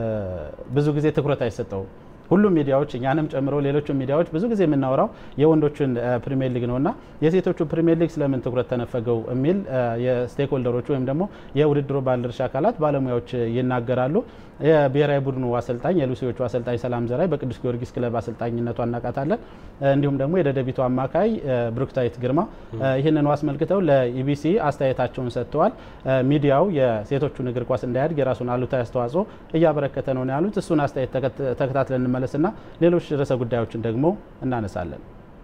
ብዙ ጊዜ ትኩረት አይሰጠው። ሁሉም ሚዲያዎች እኛንም ጨምሮ ሌሎች ሚዲያዎች ብዙ ጊዜ የምናወራው የወንዶችን ፕሪሚየር ሊግ ነውና የሴቶቹ ፕሪሚየር ሊግ ስለምን ትኩረት ተነፈገው የሚል የስቴክሆልደሮች ወይም ደግሞ የውድድሩ ባለድርሻ አካላት ባለሙያዎች ይናገራሉ። የብሔራዊ ቡድኑ አሰልጣኝ የሉሲዎቹ አሰልጣኝ ሰላም ዘራይ በቅዱስ ጊዮርጊስ ክለብ አሰልጣኝነቱ አናቃታለን። እንዲሁም ደግሞ የደደቢቱ አማካይ ብሩክታይት ግርማ ይህንን አስመልክተው ለኢቢሲ አስተያየታቸውን ሰጥተዋል። ሚዲያው የሴቶቹን እግር ኳስ እንዳያድግ የራሱን አሉታዊ አስተዋጽኦ እያበረከተ ነው ያሉት። እሱን አስተያየት ተከታትለን እንመለስና ሌሎች ርዕሰ ጉዳዮችን ደግሞ እናነሳለን።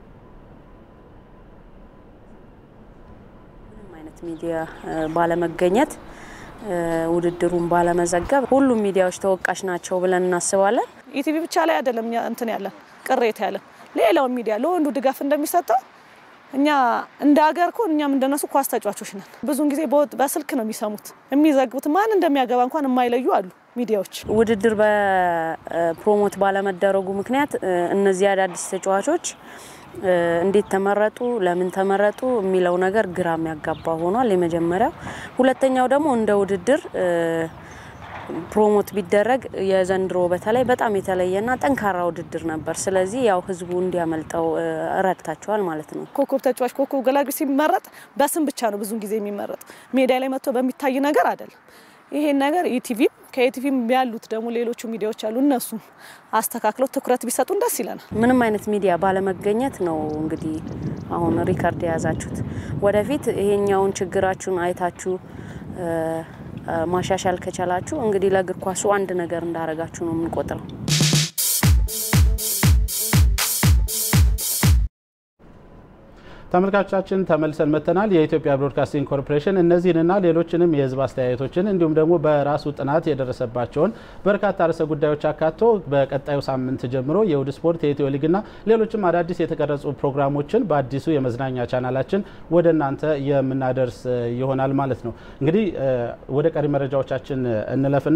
ምንም አይነት ሚዲያ ባለመገኘት ውድድሩን ባለመዘገብ ሁሉም ሚዲያዎች ተወቃሽ ናቸው ብለን እናስባለን። ኢቲቪ ብቻ ላይ አይደለም እንትን ያለን ቅሬታ ያለን ሌላው ሚዲያ ለወንዱ ድጋፍ እንደሚሰጠው እኛ እንደ ሀገር እኮ እኛም እንደነሱ ኳስ ተጫዋቾች ነን። ብዙን ጊዜ በስልክ ነው የሚሰሙት የሚዘግቡት ማን እንደሚያገባ እንኳን የማይለዩ አሉ። ሚዲያዎች ውድድር በፕሮሞት ባለመደረጉ ምክንያት እነዚህ አዳዲስ ተጫዋቾች እንዴት ተመረጡ ለምን ተመረጡ የሚለው ነገር ግራ የሚያጋባ ሆኗል የመጀመሪያው ሁለተኛው ደግሞ እንደ ውድድር ፕሮሞት ቢደረግ የዘንድሮ በተለይ በጣም የተለየና ጠንካራ ውድድር ነበር ስለዚህ ያው ህዝቡ እንዲያመልጠው ረድታቸዋል ማለት ነው ኮከብ ተጫዋች ኮከብ ገላጊ ሲመረጥ በስም ብቻ ነው ብዙን ጊዜ የሚመረጥ ሜዳ ላይ መጥቶ በሚታይ ነገር አይደለም ይሄን ነገር ኢቲቪ ከኢቲቪ ያሉት ደግሞ ሌሎቹ ሚዲያዎች አሉ እነሱ አስተካክለው ትኩረት ቢሰጡን ደስ ይለናል ምንም አይነት ሚዲያ ባለመገኘት ነው እንግዲህ አሁን ሪካርድ ያዛችሁት ወደፊት ይሄኛውን ችግራችሁን አይታችሁ ማሻሻል ከቻላችሁ እንግዲህ ለእግር ኳሱ አንድ ነገር እንዳረጋችሁ ነው የምንቆጥረው ተመልካቾቻችን ተመልሰን መተናል የኢትዮጵያ ብሮድካስቲንግ ኮርፖሬሽን እነዚህንና ሌሎችንም የህዝብ አስተያየቶችን እንዲሁም ደግሞ በራሱ ጥናት የደረሰባቸውን በርካታ ርዕሰ ጉዳዮች አካቶ በቀጣዩ ሳምንት ጀምሮ የውድ ስፖርት የኢትዮ ሊግና ሌሎችም አዳዲስ የተቀረጹ ፕሮግራሞችን በአዲሱ የመዝናኛ ቻናላችን ወደናንተ የምናደርስ ይሆናል ማለት ነው እንግዲህ ወደ ቀሪ መረጃዎቻችን እንለፍና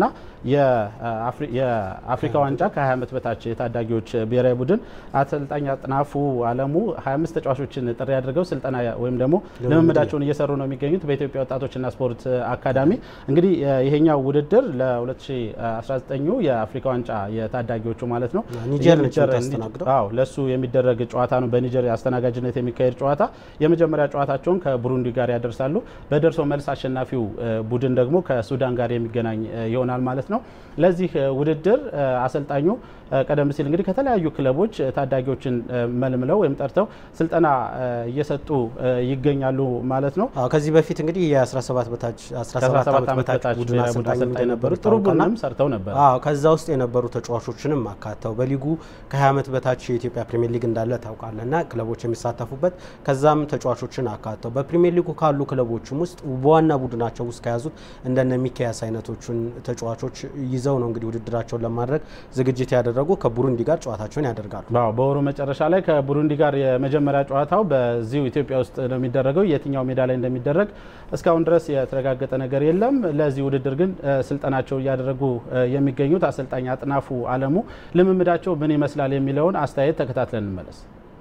የአፍሪካ ዋንጫ ከ20 ዓመት በታች የታዳጊዎች ብሔራዊ ቡድን አሰልጣኝ አጥናፉ አለሙ ሀያ አምስት ተጫዋቾችን ጥሪ ያደረገው ስልጠና ወይም ደግሞ ለመመዳቸውን እየሰሩ ነው የሚገኙት በኢትዮጵያ ወጣቶችና ስፖርት አካዳሚ እንግዲህ ይሄኛው ውድድር ለ2019 የአፍሪካ ዋንጫ የታዳጊዎቹ ማለት ነው ኒጀር ተስተናግደው አዎ ለሱ የሚደረግ ጨዋታ ነው በኒጀር አስተናጋጅነት የሚካሄድ ጨዋታ የመጀመሪያ ጨዋታቸውን ከቡሩንዲ ጋር ያደርሳሉ በደርሶ መልስ አሸናፊው ቡድን ደግሞ ከሱዳን ጋር የሚገናኝ ይሆናል ማለት ነው ለዚህ ውድድር አሰልጣኙ ቀደም ሲል እንግዲህ ከተለያዩ ክለቦች ታዳጊዎችን መልምለው ወይም ጠርተው ስልጠና እየሰጡ ይገኛሉ ማለት ነው ከዚህ በፊት እንግዲህ የ17 በታች አስራ ሰባት ዓመት በታች ቡድን አሰልጣኝ ነበሩ ጥሩ ቡድንም ሰርተው ነበር አዎ ከዛ ውስጥ የነበሩ ተጫዋቾችንም አካተው በሊጉ ከ20 ዓመት በታች የኢትዮጵያ ፕሪሚየር ሊግ እንዳለ ታውቃለና ክለቦች የሚሳተፉበት ከዛም ተጫዋቾችን አካተው በፕሪሚየር ሊጉ ካሉ ክለቦችም ውስጥ በዋና ቡድናቸው ውስጥ ከያዙት እንደነ ሚካያስ አይነቶቹን ተጫዋቾች ይዘው ነው እንግዲህ ውድድራቸውን ለማድረግ ዝግጅት ያደረጉ ከቡሩንዲ ጋር ጨዋታቸውን ያደርጋሉ አዎ በወሩ መጨረሻ ላይ ከቡሩንዲ ጋር የመጀመሪያ ጨዋታው በዚሁ ኢትዮጵያ ውስጥ ነው የሚደረገው የትኛው ሜዳ ላይ እንደሚደረግ እስካሁን ድረስ የተረጋገጠ ነገር የለም ለዚህ ውድድር ግን ስልጠናቸው ያደረጉ የሚገኙት አሰልጣኝ አጥናፉ አለሙ ልምምዳቸው ምን ይመስላል የሚለውን አስተያየት ተከታትለን እንመለስ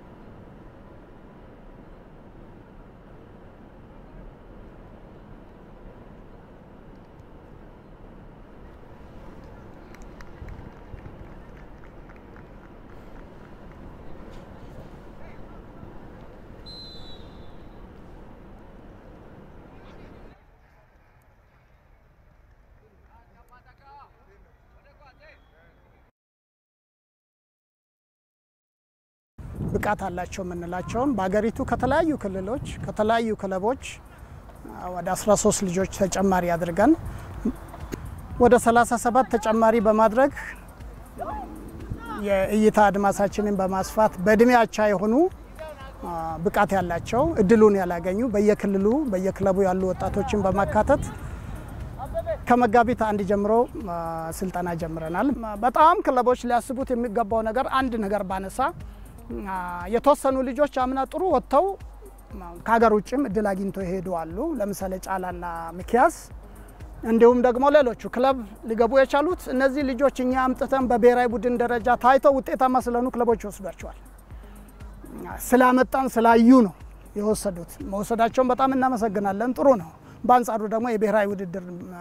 ብቃት አላቸው ምንላቸውን በአገሪቱ ከተለያዩ ክልሎች ከተለያዩ ክለቦች ወደ አስራ ሶስት ልጆች ተጨማሪ አድርገን ወደ ሰላሳ ሰባት ተጨማሪ በማድረግ የእይታ አድማሳችንን በማስፋት በእድሜ አቻ የሆኑ ብቃት ያላቸው እድሉን ያላገኙ በየክልሉ በየክለቡ ያሉ ወጣቶችን በማካተት ከመጋቢት አንድ ጀምሮ ስልጠና ጀምረናል በጣም ክለቦች ሊያስቡት የሚገባው ነገር አንድ ነገር ባነሳ የተወሰኑ ልጆች አምና ጥሩ ወጥተው ከሀገር ውጭም እድል አግኝተው ይሄዱ አሉ ለምሳሌ ጫላና ሚኪያስ እንዲሁም ደግሞ ሌሎቹ ክለብ ሊገቡ የቻሉት እነዚህ ልጆች እኛ አምጥተን በብሔራዊ ቡድን ደረጃ ታይተው ውጤታማ ስለሆኑ ክለቦች ይወስዷቸዋል ስላመጣን ስላዩ ነው የወሰዱት መወሰዳቸውን በጣም እናመሰግናለን ጥሩ ነው በአንጻሩ ደግሞ የብሔራዊ ውድድር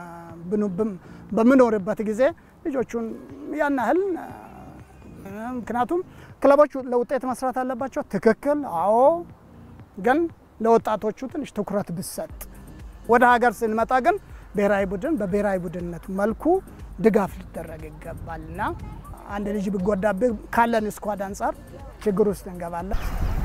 በምኖርበት ጊዜ ልጆቹን ያን ያህል ምክንያቱም ክለቦች ለውጤት መስራት አለባቸው ትክክል አዎ ግን ለወጣቶቹ ትንሽ ትኩረት ቢሰጥ ወደ ሀገር ስንመጣ ግን ብሔራዊ ቡድን በብሔራዊ ቡድንነቱ መልኩ ድጋፍ ሊደረግ ይገባልና አንድ ልጅ ቢጎዳብህ ካለን ስኳድ አንፃር ችግር ውስጥ እንገባለን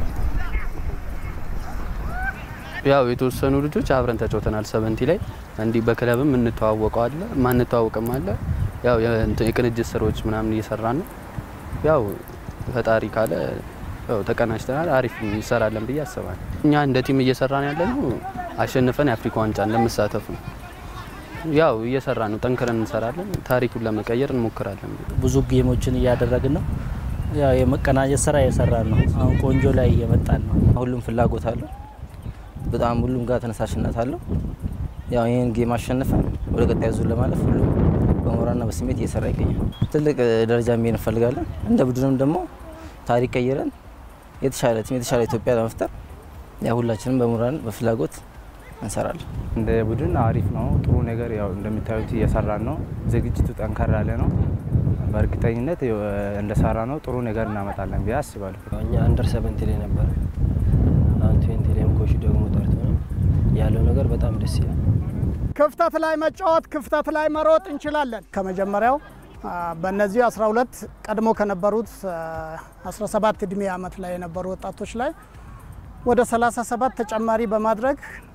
ያው የተወሰኑ ልጆች አብረን ተጫውተናል ሰቨንቲ ላይ እንዲ በክለብም እንተዋወቀው አለ ማንተዋወቅም አለ ያው የቅንጅት ስራዎች ምናምን እየሰራን ነው ያው ፈጣሪ ካለ ያው ተቀናጅተናል አሪፍ እንሰራለን ብዬ አስባለሁ እኛ እንደ ቲም እየሰራን ያለነው አሸንፈን የአፍሪካ ዋንጫ እንደምሳተፍ ነው ያው እየሰራን ነው ጠንክረን እንሰራለን ታሪኩን ለመቀየር እንሞክራለን ብዙ ጌሞችን እያደረግን ነው ያው የመቀናጀት ስራ እየሰራን ነው አሁን ቆንጆ ላይ እየመጣን ነው ሁሉም ፍላጎት አለው በጣም ሁሉም ጋር ተነሳሽነት አለው ያው ይሄን ጌም አሸንፈን ወደ ቀጣይ ዙር ለማለፍ ሁሉ በሞራል በሞራልና በስሜት እየሰራ ይገኛል። ትልቅ ደረጃ መሄድ እንፈልጋለን። እንደ ቡድንም ደግሞ ታሪክ ቀይረን የተሻለ ቲም የተሻለ ኢትዮጵያ ለመፍጠር ያ ሁላችንም በሞራል በፍላጎት እንሰራለን። እንደ ቡድን አሪፍ ነው። ጥሩ ነገር ያው እንደምታዩት እየሰራን ነው። ዝግጅቱ ጠንከር ያለ ነው። በእርግጠኝነት እንደሰራ ነው ጥሩ ነገር እናመጣለን ብዬ አስባለሁ። እኛ አንደር ሰቨንቲ ላይ ነበር። አሁን ትዌንቲ ላይም ኮች ደግሞ ጠርቶ ነው ያለው ነገር በጣም ደስ ይላል። ክፍተት ላይ መጫወት፣ ክፍተት ላይ መሮጥ እንችላለን። ከመጀመሪያው በእነዚህ አስራ ሁለት ቀድሞ ከነበሩት አስራ ሰባት እድሜ ዓመት ላይ የነበሩ ወጣቶች ላይ ወደ ሰላሳ ሰባት ተጨማሪ በማድረግ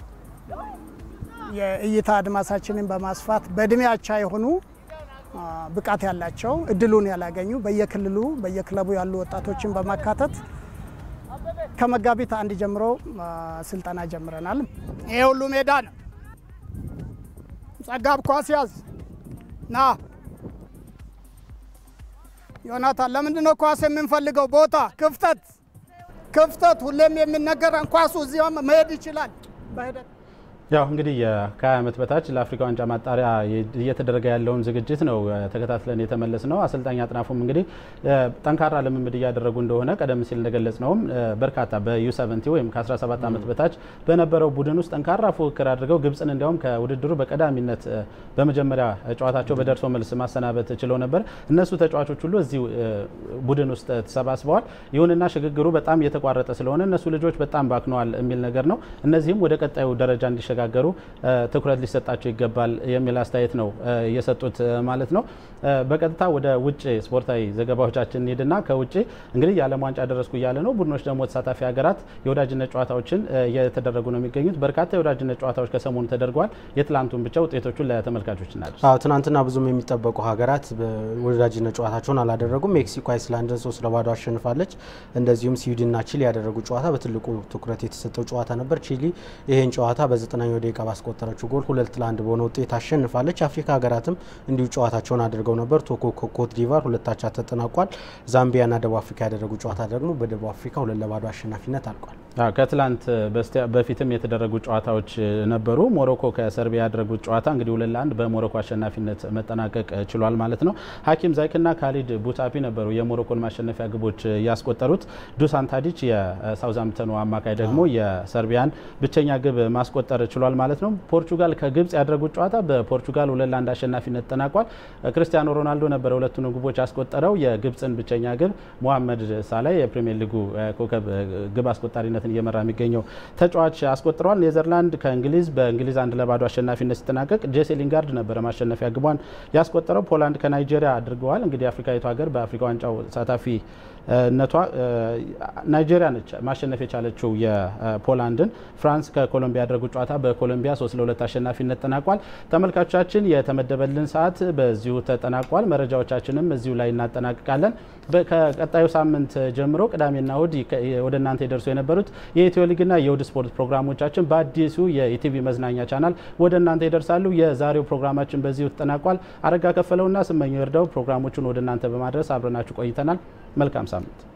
የእይታ አድማሳችንን በማስፋት በእድሜ አቻ የሆኑ ብቃት ያላቸው እድሉን ያላገኙ በየክልሉ በየክለቡ ያሉ ወጣቶችን በማካተት ከመጋቢት አንድ ጀምሮ ስልጠና ጀምረናል። ይሄ ሁሉ ሜዳ ነው። ጸጋብ ኳስ ያዝ ና ዮናታን፣ ለምንድን ነው ኳስ የምንፈልገው? ቦታ ክፍተት ክፍተት ሁሌም የሚነገረን ኳሱ እዚያው መሄድ ይችላል በሂደት ያው እንግዲህ ከ20 ዓመት በታች ለአፍሪካ ዋንጫ ማጣሪያ እየተደረገ ያለውን ዝግጅት ነው ተከታትለን የተመለስ ነው። አሰልጣኝ አጥናፉም እንግዲህ ጠንካራ ልምምድ እያደረጉ እንደሆነ ቀደም ሲል እንደገለጽ ነው በርካታ በዩ ሰቨንቲ ወይም ከ17 ዓመት በታች በነበረው ቡድን ውስጥ ጠንካራ ፉክክር አድርገው ግብጽን እንዲያውም ከውድድሩ በቀዳሚነት በመጀመሪያ ጨዋታቸው በደርሶ መልስ ማሰናበት ችለው ነበር። እነሱ ተጫዋቾች ሁሉ እዚህ ቡድን ውስጥ ተሰባስበዋል። ይሁንና ሽግግሩ በጣም እየተቋረጠ ስለሆነ እነሱ ልጆች በጣም ባክነዋል የሚል ነገር ነው። እነዚህም ወደ ቀጣዩ ደረጃ እንዲሸ ጋገሩ ትኩረት ሊሰጣቸው ይገባል የሚል አስተያየት ነው እየሰጡት ማለት ነው። በቀጥታ ወደ ውጭ ስፖርታዊ ዘገባዎቻችን እንሄድና ከውጭ እንግዲህ የዓለም ዋንጫ ደረስኩ እያለ ነው። ቡድኖች ደግሞ ተሳታፊ ሀገራት የወዳጅነት ጨዋታዎችን እየተደረጉ ነው የሚገኙት። በርካታ የወዳጅነት ጨዋታዎች ከሰሞኑ ተደርጓል። የትላንቱን ብቻ ውጤቶቹን ለተመልካቾች እናድርስ። አዎ ትናንትና ብዙም የሚጠበቁ ሀገራት ወዳጅነት ጨዋታቸውን አላደረጉም። ሜክሲኮ አይስላንድን ሶስት ለባዶ አሸንፋለች። እንደዚሁም ስዊድንና ቺሊ ያደረጉ ጨዋታ በትልቁ ትኩረት የተሰጠው ጨዋታ ነበር። ቺሊ ይሄን ጨዋታ በዘጠና ደቂቃ ባስቆጠረችው ጎል ሁለት ለአንድ በሆነ ውጤት አሸንፋለች። አፍሪካ ሀገራትም እንዲሁ ጨዋታቸውን አድርገው ነበር። ቶጎ ኮት ዲቫር ሁለት አቻ ተጠናቋል። ዛምቢያና ደቡብ አፍሪካ ያደረጉ ጨዋታ ደግሞ በደቡብ አፍሪካ ሁለት ለባዶ አሸናፊነት አልቋል። አዎ ከትላንት በፊትም የተደረጉ ጨዋታዎች ነበሩ። ሞሮኮ ከሰርቢያ ያደረጉት ጨዋታ እንግዲህ ሁለት ለአንድ በሞሮኮ አሸናፊነት መጠናቀቅ ችሏል ማለት ነው። ሀኪም ዛይክና ካሊድ ቡታፒ ነበሩ የሞሮኮን ማሸነፊያ ግቦች ያስቆጠሩት። ዱሳን ታዲች የሳውዛምፕተኑ አማካይ ደግሞ የሰርቢያን ብቸኛ ግብ ማስቆጠር ችሏል ማለት ነው። ፖርቹጋል ከግብጽ ያደረጉት ጨዋታ በፖርቹጋል ሁለት ለአንድ አሸናፊነት ተጠናቋል። ክርስቲያኖ ሮናልዶ ነበር ሁለቱን ግቦች ያስቆጠረው። የግብጽን ብቸኛ ግብ ሙሐመድ ሳላይ የፕሪሚየር ሊጉ ኮከብ ግብ አስቆጣሪነትን እየመራ የሚገኘው ተጫዋች አስቆጥሯል። ኔዘርላንድ ከእንግሊዝ በእንግሊዝ አንድ ለባዶ አሸናፊነት ሲጠናቀቅ ጄሴ ሊንጋርድ ነበር ማሸነፊያ ግቧን ያስቆጠረው። ፖላንድ ከናይጄሪያ አድርገዋል። እንግዲህ አፍሪካዊቱ ሀገር በአፍሪካ ዋንጫው ተሳታፊ ነቷ ናይጄሪያ ነች ማሸነፍ የቻለችው የፖላንድን። ፍራንስ ከኮሎምቢያ ያደረጉት ጨዋታ በኮሎምቢያ ሶስት ለሁለት አሸናፊነት ተጠናቋል። ተመልካቾቻችን የተመደበልን ሰዓት በዚሁ ተጠናቋል። መረጃዎቻችንም እዚሁ ላይ እናጠናቅቃለን። ከቀጣዩ ሳምንት ጀምሮ ቅዳሜና እሁድ ወደ እናንተ ይደርሱ የነበሩት የኢትዮ ሊግና የእሁድ ስፖርት ፕሮግራሞቻችን በአዲሱ የኢቲቪ መዝናኛ ቻናል ወደ እናንተ ይደርሳሉ። የዛሬው ፕሮግራማችን በዚሁ ተጠናቋል። አረጋ ከፈለውና ስመኘው ይርዳው ፕሮግራሞቹን ወደ እናንተ በማድረስ አብረናችሁ ቆይተናል። መልካም ሳምንት።